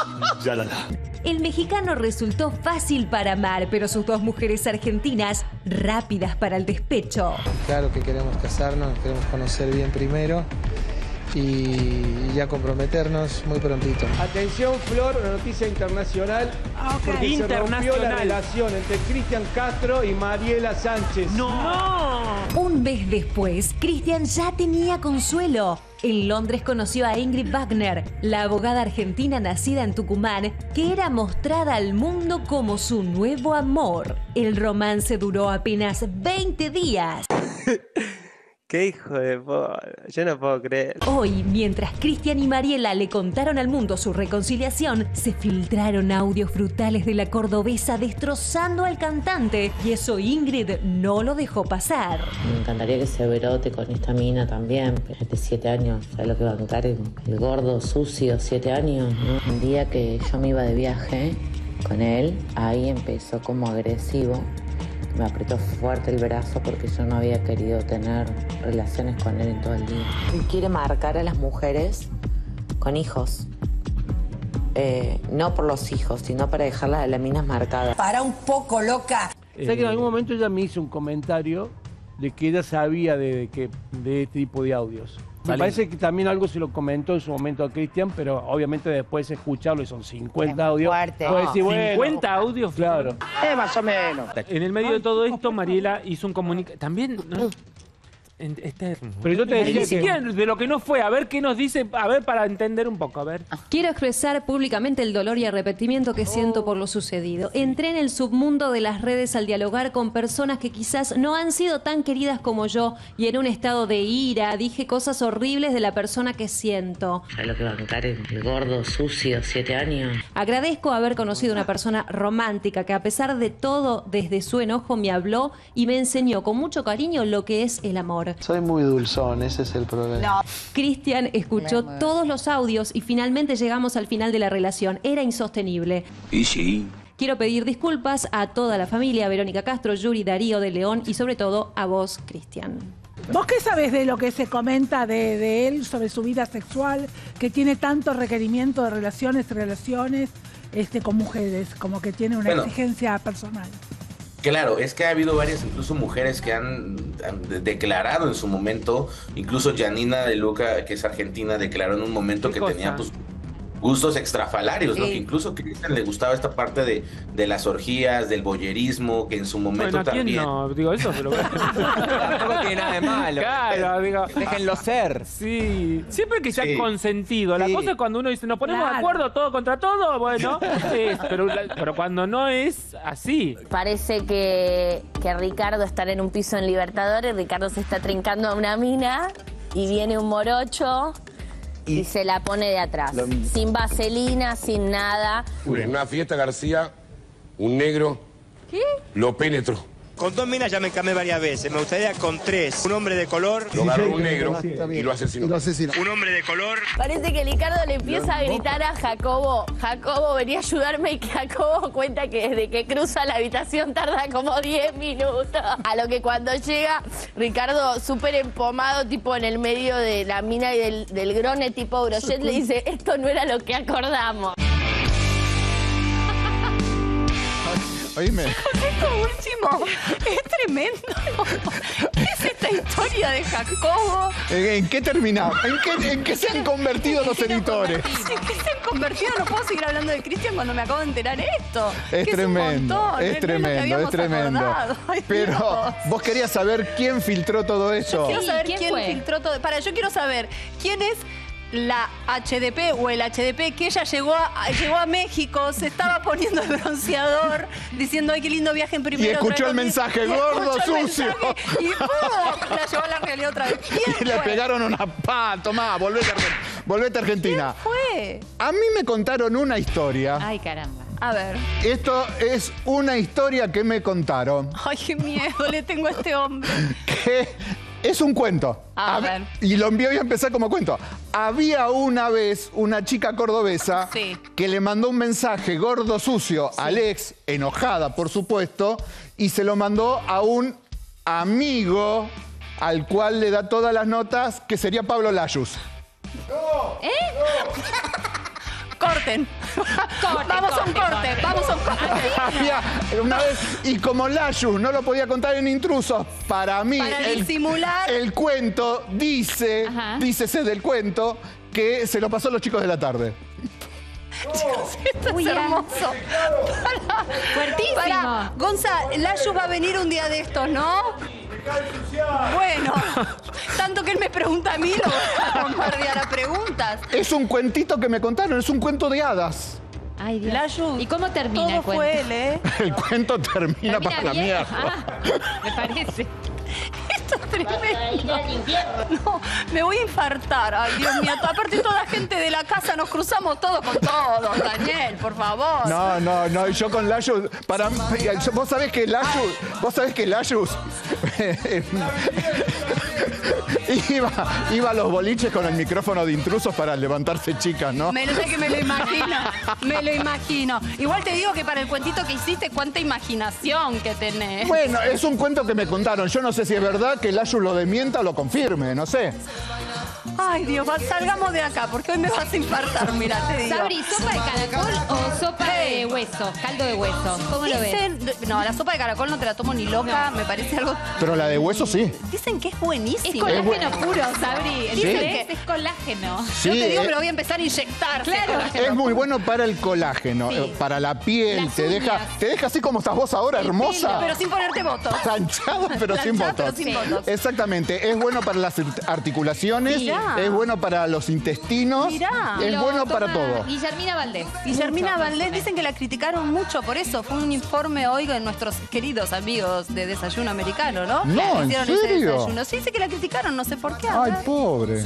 El mexicano resultó fácil para amar, pero sus dos mujeres argentinas rápidas para el despecho. Claro que queremos casarnos, queremos conocer bien primero y ya comprometernos muy prontito. Atención, Flor, una noticia internacional. Porque se rompió la relación entre Cristian Castro y Mariela Sánchez. Un mes después, Cristian ya tenía consuelo. En Londres conoció a Ingrid Wagner, la abogada argentina nacida en Tucumán, que era mostrada al mundo como su nuevo amor. El romance duró apenas 20 días. ¡Qué hijo de yo no puedo creer! Hoy, mientras Cristian y Mariela le contaron al mundo su reconciliación, se filtraron audios brutales de la cordobesa destrozando al cantante, y eso Ingrid no lo dejó pasar. Me encantaría que se brote con esta mina también. Fíjate, 7 años, ¿sabes lo que va a bancar? El gordo sucio, 7 años, ¿no? Un día que yo me iba de viaje con él, ahí empezó como agresivo. Me apretó fuerte el brazo porque yo no había querido tener relaciones con él en todo el día. Él quiere marcar a las mujeres con hijos. No por los hijos, sino para dejarlas a las minas marcadas. Para un poco, loca. Sé que en algún momento ella me hizo un comentario de que ella sabía de este tipo de audios. Me parece que también algo se lo comentó en su momento a Cristian, pero obviamente después de escucharlo y son 50 audios. Puedes decir, bueno, 50 audios, claro. Más o menos. En el medio de todo esto, Mariela hizo un comunicado. También, ¿no? Pero yo te decía ni siquiera de lo que no fue, a ver qué nos dice, a ver, para entender un poco, a ver. Quiero expresar públicamente el dolor y arrepentimiento que siento por lo sucedido. Entré en el submundo de las redes al dialogar con personas que quizás no han sido tan queridas como yo y en un estado de ira dije cosas horribles de la persona que siento. ¿Sabes lo que va a bancar? El gordo sucio, 7 años. Agradezco haber conocido una persona romántica que a pesar de todo, desde su enojo me habló y me enseñó con mucho cariño lo que es el amor. Soy muy dulzón, ese es el problema. Cristian escuchó todos los audios y finalmente llegamos al final de la relación. Era insostenible. Y sí. Quiero pedir disculpas a toda la familia, Verónica Castro, Yuri, Darío de León y sobre todo a vos, Cristian. ¿Vos qué sabés de lo que se comenta de él sobre su vida sexual, que tiene tanto requerimiento de relaciones con mujeres, como que tiene una exigencia personal? Claro, es que ha habido varias, incluso mujeres que han declarado en su momento, incluso Janina de Luca, que es argentina, declaró en un momento que tenía pues, gustos extrafalarios, ¿no? Que incluso a Cristian le gustaba esta parte de las orgías, del voyerismo, que en su momento también. No, digo eso, pero tampoco tiene nada de malo. Claro, digo. Déjenlo ser. Sí. Siempre que sea consentido. La cosa es cuando uno dice, nos ponemos de acuerdo todo contra todo, bueno, pero cuando no es así. Parece que Ricardo está en un piso en Libertadores, Ricardo se está trincando a una mina y viene un morocho. Y se la pone de atrás, sin vaselina, sin nada. En una fiesta, García, un negro lo penetró. Con 2 minas ya me encamé varias veces. Me gustaría con 3. Un hombre de color. Lo agarró un negro y lo asesinó. Un hombre de color. Parece que Ricardo le empieza a gritar a Jacobo. Jacobo, venía a ayudarme, y que Jacobo cuenta que desde que cruza la habitación tarda como 10 minutos. A lo que cuando llega, Ricardo súper empomado, tipo en el medio de la mina y del grone tipo brochet, le dice, esto no era lo que acordamos. Oíme. Esto último es tremendo. ¿Qué es esta historia de Jacobo? ¿En qué terminamos? ¿En qué se han convertido los editores? ¿En qué se han convertido? No puedo seguir hablando de Cristian cuando me acabo de enterar esto. Es tremendo, es tremendo, es tremendo. Pero vos querías saber quién filtró todo eso. Yo quiero saber quién filtró todo. Yo quiero saber quién es la HDP o el HDP que ella llegó a México, se estaba poniendo el bronceador, diciendo, ay, qué lindo viaje en primero. Y escuchó el mensaje, gordo, sucio. Y ¡pum! La llevó a la realidad otra vez. Y le pegaron una tomá, volvete a Argentina. ¿Quién fue? A mí me contaron una historia. Ay, caramba. A ver. Esto es una historia que me contaron. Ay, qué miedo le tengo a este hombre. Que es un cuento. A ver. Y lo voy a empezar como cuento. Había una vez una chica cordobesa que le mandó un mensaje gordo sucio al ex, enojada por supuesto, y se lo mandó a un amigo al cual le da todas las notas, que sería Pablo Layuz. ¿Eh? Corten. Vamos a un corte. Había una vez, y como Layuz no lo podía contar en Intrusos, para mí disimular el cuento dícese del cuento que se lo pasó a los chicos de la tarde. Chicos, esto es hermoso. Fuertísimo. Gonza, Layuz va a venir un día de estos, ¿no? Bueno, tanto que él me pregunta a mí, lo voy a bombardear a preguntas. Es un cuentito que me contaron, es un cuento de hadas. Ay, Dios. Layuz, ¿Y cómo termina todo el cuento? fue él, ¿eh? El cuento termina para la mierda. Me parece. Esto es tremendo. No, me voy a infartar. Ay, Dios mío. Aparte, toda la gente de la casa nos cruzamos todos con todos. Daniel, por favor. No. Y yo con Layuz, vos sabés que Layuz iba a los boliches con el micrófono de Intrusos para levantarse chicas, ¿no? Me lo imagino. Igual te digo que para el cuentito que hiciste, cuánta imaginación que tenés. Bueno, es un cuento que me contaron. Yo no sé si es verdad, que Layuz lo desmienta o lo confirme, no sé. Ay, Dios, salgamos de acá, porque hoy me vas a infartar, mira, te digo. Sabri, ¿sopa de caracol o sopa de hueso? Caldo de hueso. ¿Cómo lo ves? No, la sopa de caracol no te la tomo ni loca, me parece algo... Pero la de hueso sí. Dicen que es buenísima. Es colágeno puro, Sabri. Dicen que es colágeno. Sí, yo te digo que lo voy a empezar a inyectar. Claro. Es muy bueno para el colágeno, para la piel, te deja así como estás vos ahora, hermosa. Pero sin ponerte botox. Planchado, pero sin botox. Exactamente, es bueno para las articulaciones, es bueno para los intestinos, es bueno para todo. Guillermina Valdés. Guillermina Valdés, dicen que la criticaron mucho por eso. Fue un informe hoy de nuestros queridos amigos de Desayuno Americano, ¿no? No, ¿en serio? Ese desayuno. Sí, dice que la criticaron, no sé por qué. Ay, pobre.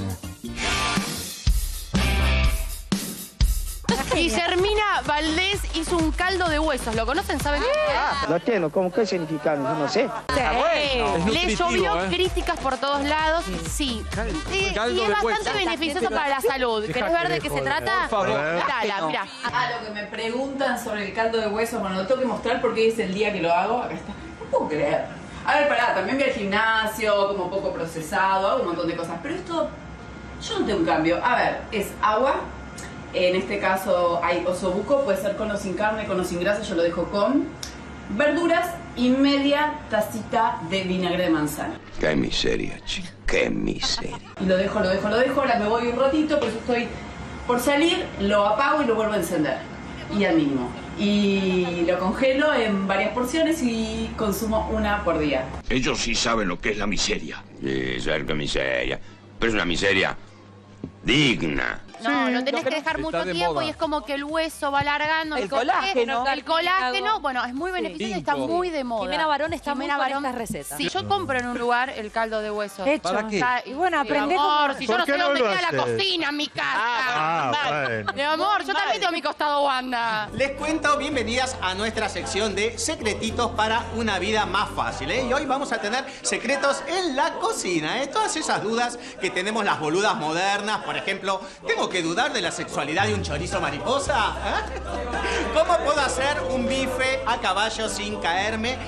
Guillermina Valdés hizo un caldo de huesos. ¿Lo conocen? ¿Saben qué? Lo entiendo, ¿cómo qué significa? Yo no sé. Le llovió críticas por todos lados. Sí. Y es bastante beneficioso para la salud. ¿Querés ver de qué se trata? Mirá. Lo que me preguntan sobre el caldo de huesos, bueno, lo tengo que mostrar porque es el día que lo hago. Acá está. No puedo creer. A ver, también voy al gimnasio, como poco procesado, hago un montón de cosas. Pero esto, yo no tengo un cambio. A ver, es agua. En este caso hay osobuco, puede ser con o sin carne, con o sin grasa, yo lo dejo con verduras y media tacita de vinagre de manzana. Qué miseria, chica, qué miseria. Y lo dejo, ahora me voy un ratito, por eso estoy por salir, lo apago y lo vuelvo a encender. Y al mínimo. Y lo congelo en varias porciones y consumo una por día. Ellos sí saben lo que es la miseria. Sí, saber qué miseria. Pero es una miseria digna. No, lo tenés que dejar mucho tiempo y es como que el hueso va alargando. El colágeno. El colágeno, bueno, es muy beneficioso y está muy de moda. Jimena Barón está muy con estas recetas. Sí, yo compro en un lugar el caldo de hueso. Hecho. ¿Para qué? Y bueno, aprendé amor, cómo- si yo no ¿Por qué sé no dónde lo queda la haces? cocina en mi casa. bueno. Mi amor, yo también tengo mi costado Wanda. Les cuento, bienvenidas a nuestra sección de secretitos para una vida más fácil, ¿eh? Y hoy vamos a tener secretos en la cocina, ¿eh? Todas esas dudas que tenemos las boludas modernas, por ejemplo, ¿tengo que dudar de la sexualidad de un chorizo mariposa? ¿Eh? ¿Cómo puedo hacer un bife a caballo sin caerme?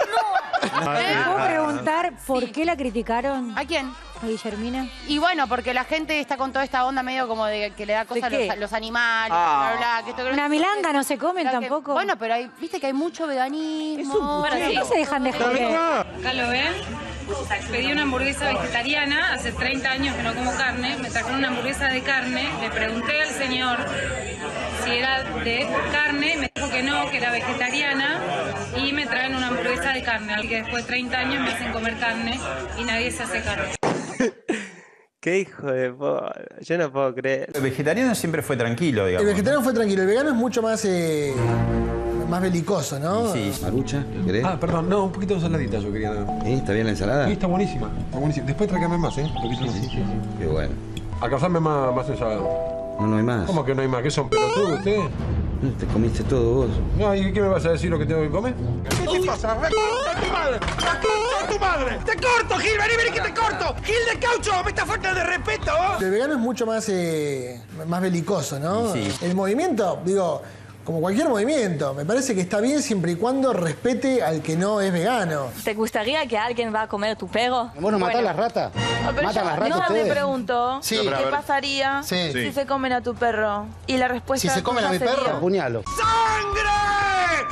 ¿Puedo preguntar por qué la criticaron? ¿A quién? A Guillermina. Y bueno, porque la gente está con toda esta onda medio como de que le da cosas ¿De qué? a los animales, Ah. bla, bla, que esto, que Una milanga no se comen Pero que- tampoco. Bueno, pero viste que hay mucho veganismo. Bueno, sí. No se dejan de joder. Acá lo ven. Pedí una hamburguesa vegetariana, hace 30 años que no como carne, me trajeron una hamburguesa de carne, le pregunté al señor si era de carne, me dijo que no, que era vegetariana, y me traen una hamburguesa de carne, al que después de 30 años me hacen comer carne y nadie se hace cargo. Qué hijo de puta, yo no puedo creer. El vegetariano siempre fue tranquilo, digamos. El vegetariano fue tranquilo, el vegano es mucho más belicoso, ¿no? Sí. ¿Marucha? ¿Querés? Ah, perdón, no, un poquito de ensaladita yo quería. ¿Está bien la ensalada? Sí, está buenísima, está buenísima. Después tráigame más, ¿eh? Qué bueno. Alcanzame más ensalada. No hay más. ¿Cómo que no hay más? ¿Qué son pelotudos ustedes? Te comiste todo vos. No, ¿y qué me vas a decir lo que tengo que comer? ¿Qué te pasa? ¡La concha de tu madre! ¡La concha de tu madre! ¡Te corto, Gil! ¡Vení que te corto! ¡Gil de caucho! ¡Me está falta de respeto! El vegano es mucho más belicoso, ¿no? Sí. El movimiento, digo, como cualquier movimiento, me parece que está bien siempre y cuando respete al que no es vegano. ¿Te gustaría que alguien va a comer tu perro? ¿Vos no matás las ratas? Pero ¿Matan las ratas yo me ustedes? pregunto, Sí. ¿qué Pero, a ver. pasaría Sí. si se comen a tu perro? Y la respuesta Si se comen a mi sería- perro, puñalo. ¡Sangre!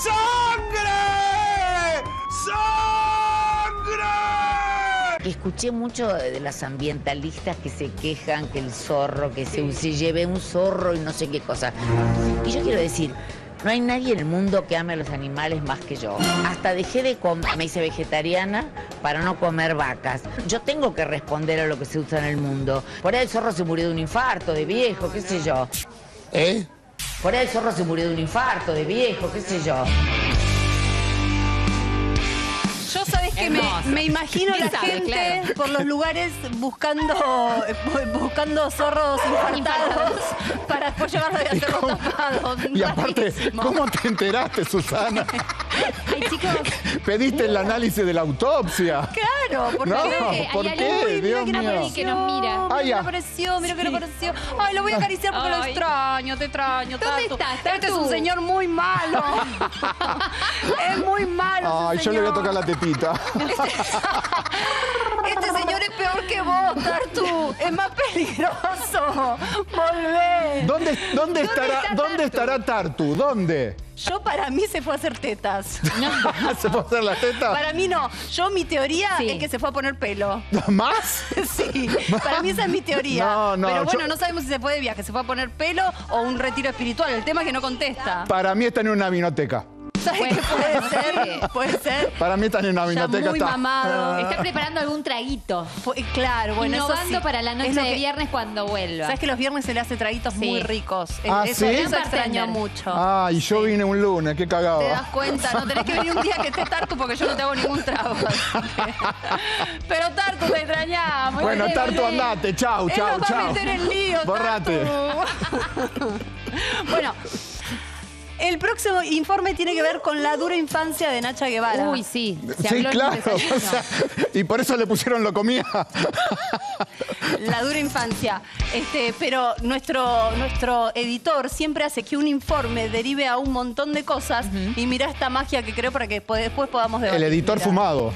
¡Sangre! ¡Sangre! Escuché mucho de las ambientalistas que se quejan que el zorro, que se lleve un zorro y no sé qué cosa. Y yo quiero decir, no hay nadie en el mundo que ame a los animales más que yo. Hasta dejé de comer, me hice vegetariana para no comer vacas. Yo tengo que responder a lo que se usa en el mundo. Por ahí el zorro se murió de un infarto, de viejo, qué sé yo. ¿Eh? Por ahí el zorro se murió de un infarto, de viejo, qué sé yo. Yo sabés que me imagino la gente por los lugares buscando zorros infartados para después llevarlos y hacerlos tapados. Y aparte, Malísimo. ¿cómo te enteraste, Susana? Ay, chicos. ¿Pediste el análisis de la autopsia? Claro, porque No, hay ¿por alguien qué? muy Dios mira mío. que nos mira. Ah, Mira que ya. apareció, mira que no apareció. Ay, lo voy a acariciar porque lo Ay. extraño, te extraño. ¿Dónde Tatu. estás, Este es Tatu? un señor muy malo. Es muy malo. Ay, ese yo le voy a señor. tocar la tetita. Este señor es peor que vos, Tartu. Es más peligroso. Volvé. ¿Dónde estará Tartu? ¿Dónde? Yo para mí se fue a hacer tetas. ¿Se fue a hacer las tetas? Para mí no. Yo mi teoría es que se fue a poner pelo. ¿Más? Sí, para mí esa es mi teoría. No, no, Pero bueno, yo- no sabemos si se fue de viaje, se fue a poner pelo o un retiro espiritual. El tema es que no contesta. Para mí está en una vinoteca. ¿Sabes qué puede ser? Puede ser. Para mí está en una Ya vinoteca. muy mamado. Está preparando algún traguito. Claro, bueno, eso Innovando sí. para la Es noche lo de que- viernes cuando vuelva. ¿Sabes que los viernes se le hace traguitos muy ricos? ¿Ah, eso, sí? eso extraño mucho. Ah, y yo vine un lunes, qué cagado. Te das cuenta, no tenés que venir un día que esté Tartu porque yo no te hago ningún trago. Pero Tartu te extrañamos. Bueno, Dale, Tartu, volvé. andate. Chau, Él chau, nos va a chau. meter en lío, Borrate. Tartu. Bueno, el próximo informe tiene que ver con la dura infancia de Nacha Guevara. Uy, sí. Sí, claro. O sea, y por eso le pusieron lo comía. La dura infancia. Pero nuestro editor siempre hace que un informe derive a un montón de cosas y mira esta magia que creo para que después podamos debatir. El editor Mirá. fumado.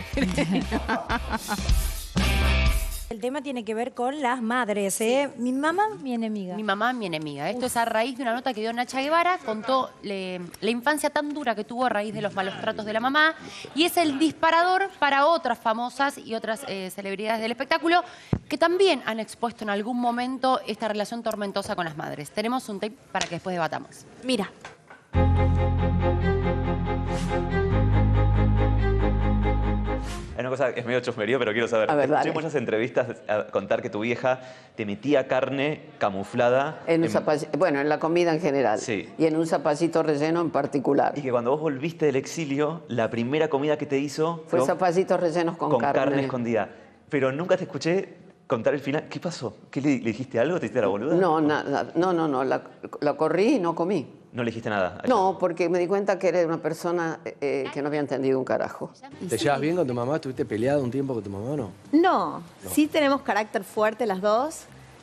El tema tiene que ver con las madres, ¿eh? Mi mamá, mi enemiga. Mi mamá, mi enemiga. Esto es a raíz de una nota que dio Nacha Guevara, contó la infancia tan dura que tuvo a raíz de los malos tratos de la mamá y es el disparador para otras famosas y otras celebridades del espectáculo que también han expuesto en algún momento esta relación tormentosa con las madres. Tenemos un tape para que después debatamos. Mira. En una cosa, es medio chusmerío, pero quiero saber. A ver, Escuché dale. muchas entrevistas contar que tu vieja te metía carne camuflada. Bueno, en la comida en general. Sí. Y en un zapallito relleno en particular. Y que cuando vos volviste del exilio, la primera comida que te hizo Fue zapallitos rellenos con carne. escondida. Pero nunca te escuché contar el final. ¿Qué pasó? ¿Qué le dijiste algo? ¿Te hiciste la boluda? No, nada. No. La corrí y no comí. No le dijiste nada. No, porque me di cuenta que era una persona que no había entendido un carajo. ¿Te llevas bien con tu mamá? ¿Estuviste peleada un tiempo con tu mamá o no? No, sí tenemos carácter fuerte las dos.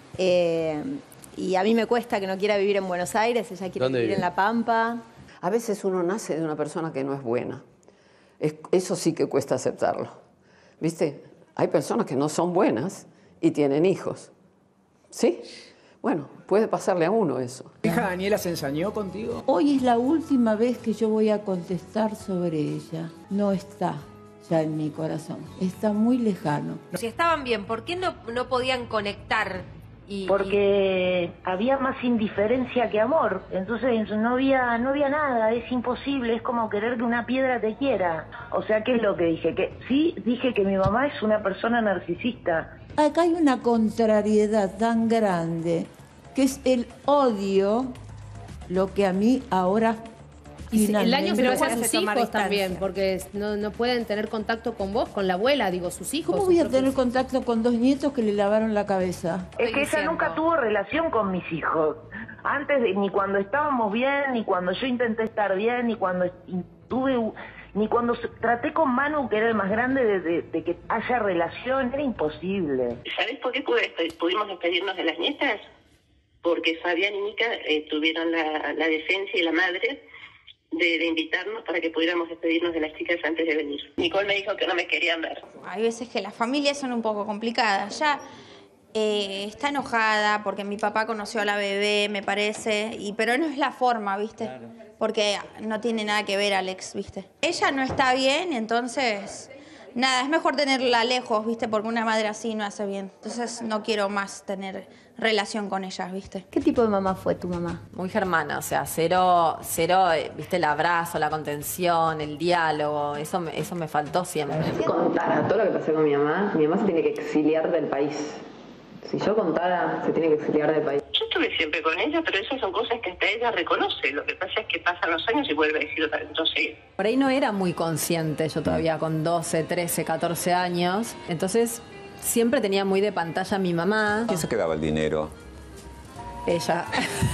Y a mí me cuesta que no quiera vivir en Buenos Aires, ella quiere vivir en La Pampa. A veces uno nace de una persona que no es buena. Eso sí que cuesta aceptarlo. ¿Viste? Hay personas que no son buenas y tienen hijos. ¿Sí? Bueno, puede pasarle a uno eso. ¿Tu hija Daniela se ensañó contigo? Hoy es la última vez que yo voy a contestar sobre ella. No está ya en mi corazón. Está muy lejano. Si estaban bien, ¿por qué no podían conectar? Porque había más indiferencia que amor, entonces no había nada, es imposible, es como querer que una piedra te quiera. O sea, ¿qué es lo que dije? Que sí, dije que mi mamá es una persona narcisista. Acá hay una contrariedad tan grande, que es el odio, lo que a mí ahora... El daño se lo hacen a hace sus hijos también, porque no pueden tener contacto con vos, con la abuela, digo, sus hijos. ¿Cómo voy a tener contacto con dos nietos que le lavaron la cabeza? Es que ella nunca tuvo relación con mis hijos. Ni cuando estábamos bien, ni cuando yo intenté estar bien, ni cuando ni cuando traté con Manu, que era el más grande, de que haya relación, era imposible. ¿Sabés por qué pudimos despedirnos de las nietas? Porque Fabián y Mica tuvieron la decencia y la madre de invitarnos para que pudiéramos despedirnos de las chicas antes de venir. Nicole me dijo que no me querían ver. Hay veces que las familias son un poco complicadas. Ya está enojada porque mi papá conoció a la bebé, me parece, pero no es la forma, ¿viste? Claro. Porque no tiene nada que ver Alex, ¿viste? Ella no está bien, entonces... Nada, es mejor tenerla lejos, ¿viste? Porque una madre así no hace bien. Entonces no quiero más tener relación con ellas, ¿viste? ¿Qué tipo de mamá fue tu mamá? Muy germana, o sea, cero, ¿viste? El abrazo, la contención, el diálogo, eso me faltó siempre. Si contara todo lo que pasó con mi mamá se tiene que exiliar del país. Si yo contara, se tiene que exiliar del país. Yo estuve siempre con ella, pero esas son cosas que hasta ella reconoce. Lo que pasa es que pasan los años y vuelve a decir otra vez. Entonces, por ahí no era muy consciente, yo todavía con 12, 13, 14 años. Entonces, siempre tenía muy de pantalla a mi mamá. ¿Quién se quedaba el dinero? Ella.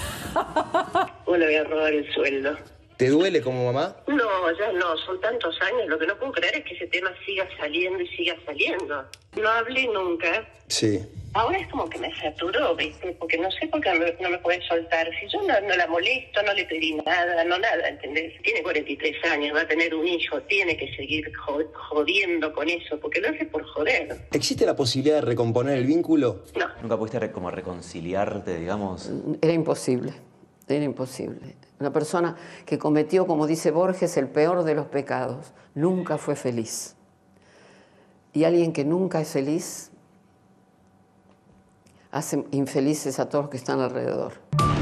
vos le voy a robar el sueldo. ¿Te duele como mamá? No, ya no, son tantos años. Lo que no puedo creer es que ese tema siga saliendo y siga saliendo. No hablé nunca. Sí. Ahora es como que me saturó, ¿viste? Porque no sé por qué no me puede soltar. Si yo no la molesto, no le pedí nada, ¿entendés? Tiene 43 años, va a tener un hijo, tiene que seguir jodiendo con eso, porque lo hace por joder. ¿Existe la posibilidad de recomponer el vínculo? No. ¿Nunca pudiste como reconciliarte, digamos? Era imposible, era imposible. Una persona que cometió, como dice Borges, el peor de los pecados, nunca fue feliz. Y alguien que nunca es feliz hace infelices a todos los que están alrededor.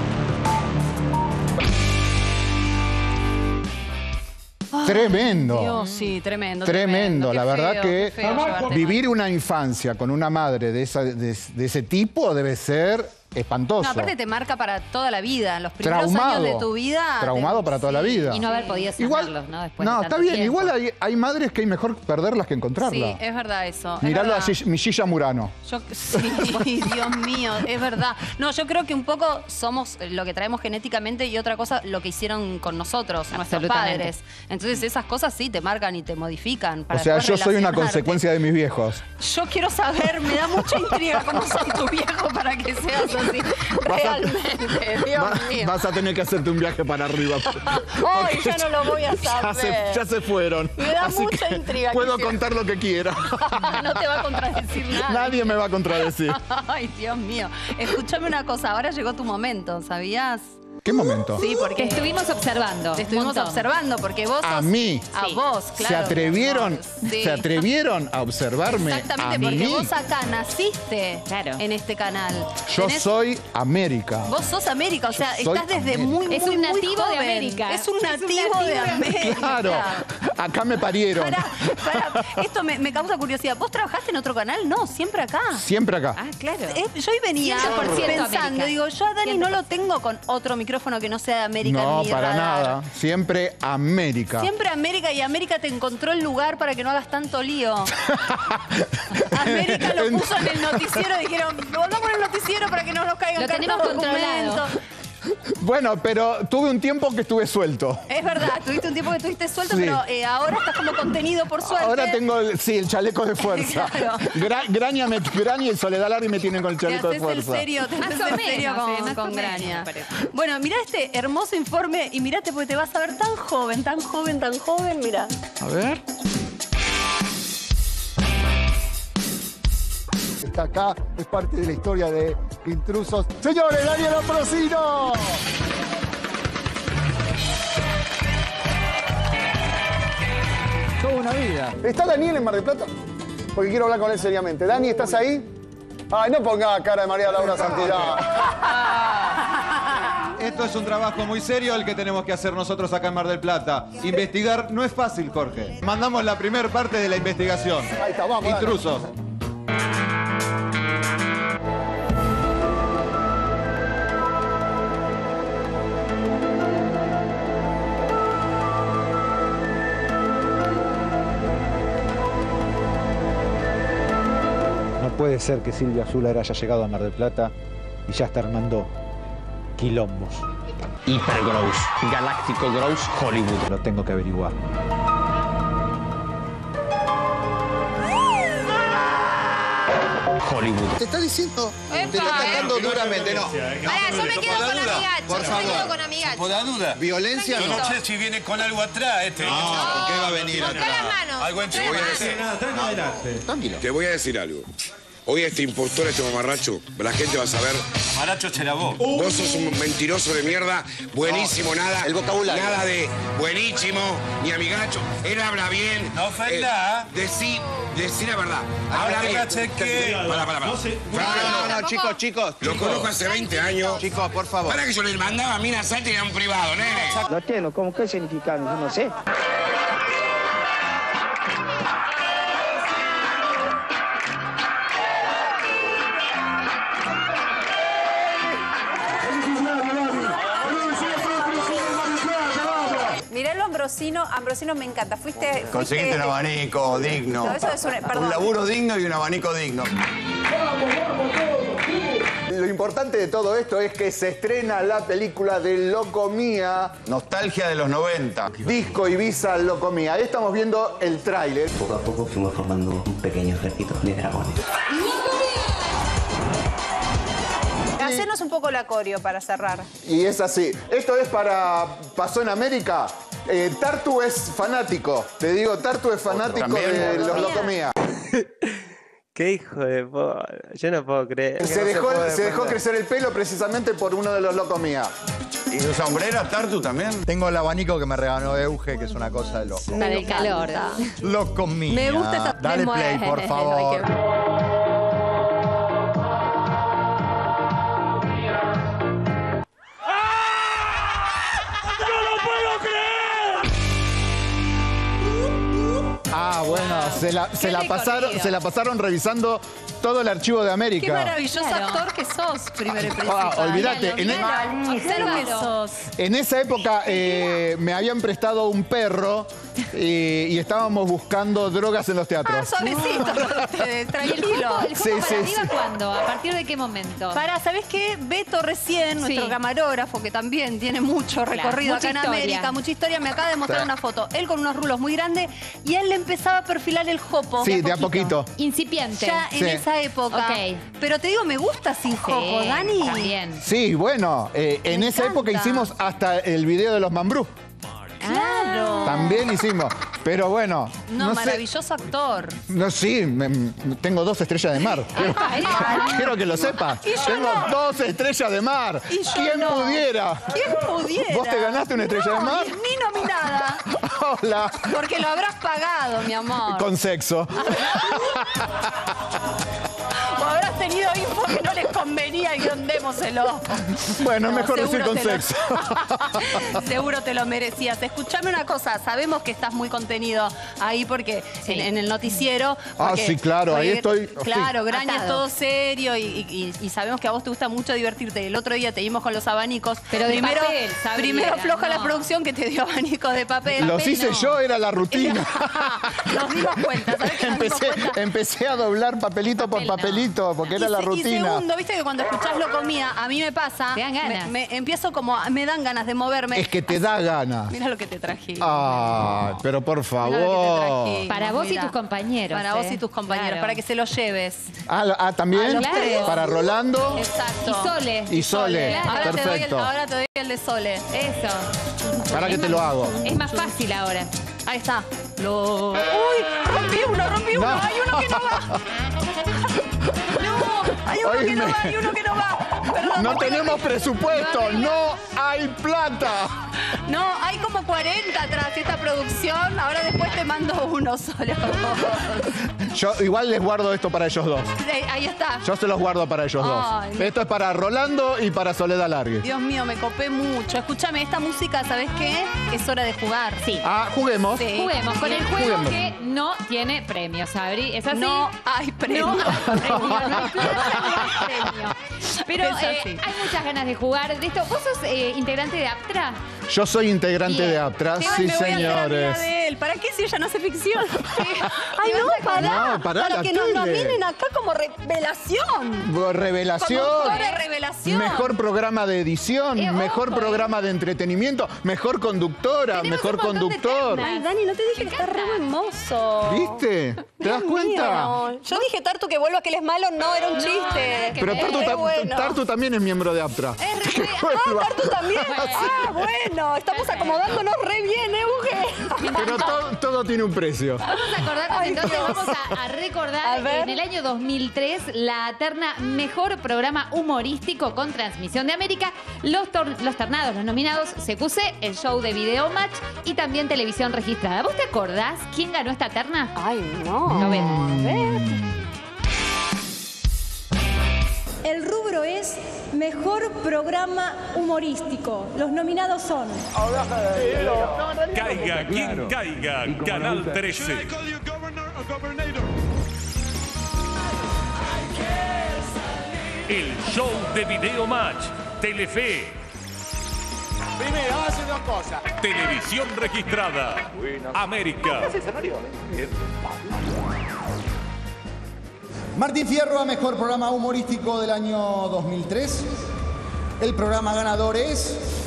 Tremendo. Dios, sí, tremendo. Tremendo. La verdad que feo vivir una infancia con una madre de ese tipo debe ser espantoso. No, aparte te marca para toda la vida. Los primeros años de tu vida. Traumado para toda la vida. Y no haber podido sanarlos, ¿no? Después no, de está tanto bien. tiempo. Igual hay madres que hay mejor perderlas que encontrarlas. Sí, es verdad eso. Miralo a Mishilla Murano. Sí, Dios mío, es verdad. No, yo creo que un poco somos lo que traemos genéticamente y otra cosa lo que hicieron con nosotros, nuestros padres. Entonces esas cosas sí te marcan y te modifican. Para O sea, yo soy una relacionarte. consecuencia de mis viejos. Yo quiero saber, me da mucha intriga cómo son tus viejos para que seas así. Realmente, Dios mío. Vas a tener que hacerte un viaje para arriba. Hoy ya no lo voy a saber. Ya se fueron. Me da Así mucha que intriga. Puedo contar lo que quiera. No te va a contradecir nada. Nadie me va a contradecir. Ay, Dios mío. Escúchame una cosa, ahora llegó tu momento, ¿sabías? ¿Qué momento? Sí, porque... Te estuvimos observando. Te estuvimos observando, porque vos A sos... mí. A vos, claro. ¿Se atrevieron a observarme Exactamente, a porque mí? vos acá naciste en este canal. Yo soy América. Vos sos América, o sea, Soy estás desde América. muy, muy, Es un muy nativo de joven. América. Es un nativo de América. Claro, acá me parieron. Pará, esto me causa curiosidad. ¿Vos trabajaste en otro canal? No, siempre acá. Siempre acá. Ah, claro. Yo hoy venía 100% pensando, América. digo, yo a Dani no lo tengo con otro micrófono que no sea de América No, en mi para radar. nada. Siempre América. Siempre América, y América te encontró el lugar para que no hagas tanto lío. América lo puso en el noticiero, dijeron, pongamos en el noticiero para que no nos caigan Lo tenemos cartas controlado. documentos. Bueno, pero tuve un tiempo que estuve suelto. Es verdad, tuviste un tiempo que estuviste suelto, Sí. pero ahora estás como contenido por suerte. Ahora tengo, el chaleco de fuerza. Claro. Graña y Soledad Larry me tienen con el chaleco de fuerza. Te haces Más o el serio menos, con, más con o Graña. menos, Bueno, mirá este hermoso informe y mirate porque te vas a ver tan joven, tan joven, tan joven, mirá. A ver. Está acá, es parte de la historia de Intrusos. Señores, Daniel Ambrosino. Toda una vida. ¿Está Daniel en Mar del Plata? Porque quiero hablar con él seriamente. Dani, ¿estás ahí? Ay, no ponga cara de María Laura Santillán. Esto es un trabajo muy serio el que tenemos que hacer nosotros acá en Mar del Plata. Investigar no es fácil, Jorge. Mandamos la primera parte de la investigación. Ahí está, vamos. Intrusos. No puede ser que Silvia Zuller haya llegado a Mar del Plata y ya está armando quilombos. Hipergross, Galáctico Gross Hollywood. Lo tengo que averiguar. Hollywood. Te está diciendo, te está atacando duramente, no. Pará, yo me quedo con Amigacho. Por Yo me quedo favor. con Amigacho. Por la duda. Violencia Yo no. no sé si viene con algo atrás este. No, ¿por qué va a venir Mostrá las manos. Algo Mostrá las manos. Tranquilo. Te voy a decir algo. Hoy este impostor, este mamarracho, la gente va a saber. Mamarracho se lavó. Vos sos un mentiroso de mierda, buenísimo, nada. el vocabulario. Nada de buenísimo, ni amigacho. Él habla bien. No ofenda. Decí la verdad. Habla bien. Para. No, chicos. Lo conozco hace 20 años. Chicos, por favor. Para que yo le mandaba a Mina Salti en un privado, nene. No entiendo, ¿cómo qué significa? Yo no sé. Miralo Ambrosino me encanta. Conseguiste un abanico digno. No, eso es perdón. Un laburo digno y un abanico digno. Lo importante de todo esto es que se estrena la película de Locomía. Nostalgia de los 90. Disco Ibiza Locomía. Ahí estamos viendo el tráiler. Poco a poco fuimos formando un pequeño ejército de dragones. Hacenos un poco la coreo para cerrar. Y es así. Esto es Pasó en América. Tartu es fanático. Te digo, Tartu es fanático de los Locomía. Qué hijo de yo no puedo creer. Se dejó crecer el pelo precisamente por uno de los Locomía. ¿Y su sombrero, Tartu, también? Tengo el abanico que me regaló Euge, que es una cosa de loco. Para el calor. Locomía. Me gusta esta... Dale play, por favor. Ah, bueno, se la pasaron revisando todo el archivo de América. Qué maravilloso actor que sos, primero y principal. Olvídate. En esa época me habían prestado un perro y estábamos buscando drogas en los teatros. Suavecito, tranquilo. ¿El foco para arriba cuándo? ¿A partir de qué momento? ¿Sabés qué? Beto recién, nuestro camarógrafo, que también tiene mucho recorrido acá en América, mucha historia, me acaba de mostrar una foto. Él con unos rulos muy grandes y él le empezaba a perfilar el jopo. Sí, de a poquito. Incipiente. Ya en esa época. Ok. Pero te digo, me gusta sin jopo, Dani. También. Sí, bueno, en esa época hicimos hasta el video de los Mambrú. Claro. Claro. También hicimos. Pero bueno, No, no sé. maravilloso actor. No, sí, tengo 2 estrellas de mar. Quiero que lo sepas. Y yo Tengo no. 2 estrellas de mar. Y yo ¿Quién no. pudiera? ¿Quién pudiera? ¿Vos te ganaste una estrella de mar? Ni nominada. Hola. Porque lo habrás pagado, mi amor. Con sexo. O habrás tenido info que no les convenía y démoselo. Bueno, No, mejor decir seguro con te lo- sexo. Seguro te lo merecías. Escuchame una cosa, sabemos que estás muy contenido ahí porque en el noticiero. Ah, porque- sí, claro, ahí porque, estoy. Claro, Sí. Graña es Atado. todo serio y sabemos que a vos te gusta mucho divertirte. El otro día te vimos con los abanicos. Pero de primero, papel, Sabrina, primero floja la no. producción que te dio abanicos de papel. Los hice yo, era la rutina. Nos dimos cuenta, ¿sabes que nos dimos cuenta? Empecé a doblar papelito por papelito, porque era la Y rutina. segundo, viste que cuando escuchás Locomía, a mí me pasa. Te dan ganas. Empiezo como, me dan ganas de moverme. Es que te da ganas. Mira lo que te traje. Ah, pero por Mirá lo que te favor. trajimos, Para vos y mira. tus compañeros. Para vos y tus compañeros, Claro. para que se lo lleves. ¿También? A los tres. Para Rolando Exacto. Y Sole. y Sole. Claro. Perfecto. Ahora te doy el de Sole. Eso. Para que te lo hago. Es más fácil ahora. Ahí está. ¡Uy! Rompí uno. No. Hay uno que no va. No, hay uno que no va, hay uno que no va. Perdón, No porque tenemos presupuesto, no hay plata. No, hay como 40 atrás esta producción. Ahora después te mando uno solo. Yo igual les guardo esto para ellos dos. Ahí está. Yo se los guardo para ellos Ay, dos. Esto es para Rolando y para Soledad Largue. Dios mío, me copé mucho. Escúchame, esta música, ¿sabes qué? Es hora de jugar. Sí. Ah, juguemos. Sí. Juguemos con el juego Juguemos. que no tiene premio, Sabri. ¿Es así? No hay premio. No hay premio, no hay premio. Pero Es así. hay muchas ganas de jugar de esto. ¿Vos sos integrante de Aptra? Yo soy integrante Bien. de Aptra, Ay, sí me voy a hacer amiga señores. de él. ¿Para qué si ella no hace ficción? Ay, no, No, pará, para la que nos tele. vienen acá como revelación. Revelación. Conductora de revelación. Mejor programa de edición, mejor programa de entretenimiento, mejor conductora, Tenemos mejor un montón de conductor. ternas. Ay, Dani, no te dije que está re buen mozo. ¿Viste? ¿Te das Dios cuenta? mío. Yo dije Tartu que vuelva que él es malo, no, era un chiste. Pero Es Tartu, re bueno. Tartu también es miembro de Aptra. Es re- Ah, Tartu también. Ah, bueno, estamos acomodándonos re bien, Euge. Pero todo tiene un precio. Vamos a acordarnos Ay, entonces, Dios. vamos a recordar A ver. en el año 2003 la terna Mejor Programa Humorístico con Transmisión de América, los ternados, los nominados CQC, el show de Video Match y también televisión registrada. ¿Vos te acordás quién ganó esta terna? Ay, no. Lo vemos. A ver. El rubro es Mejor Programa Humorístico. Los nominados son... Caiga quien caiga, Canal 13. El show de Video Match, Telefe. Primero, vamos a hacer dos cosas. Televisión registrada, América. Martín Fierro a Mejor Programa Humorístico del año 2003. El programa ganador es...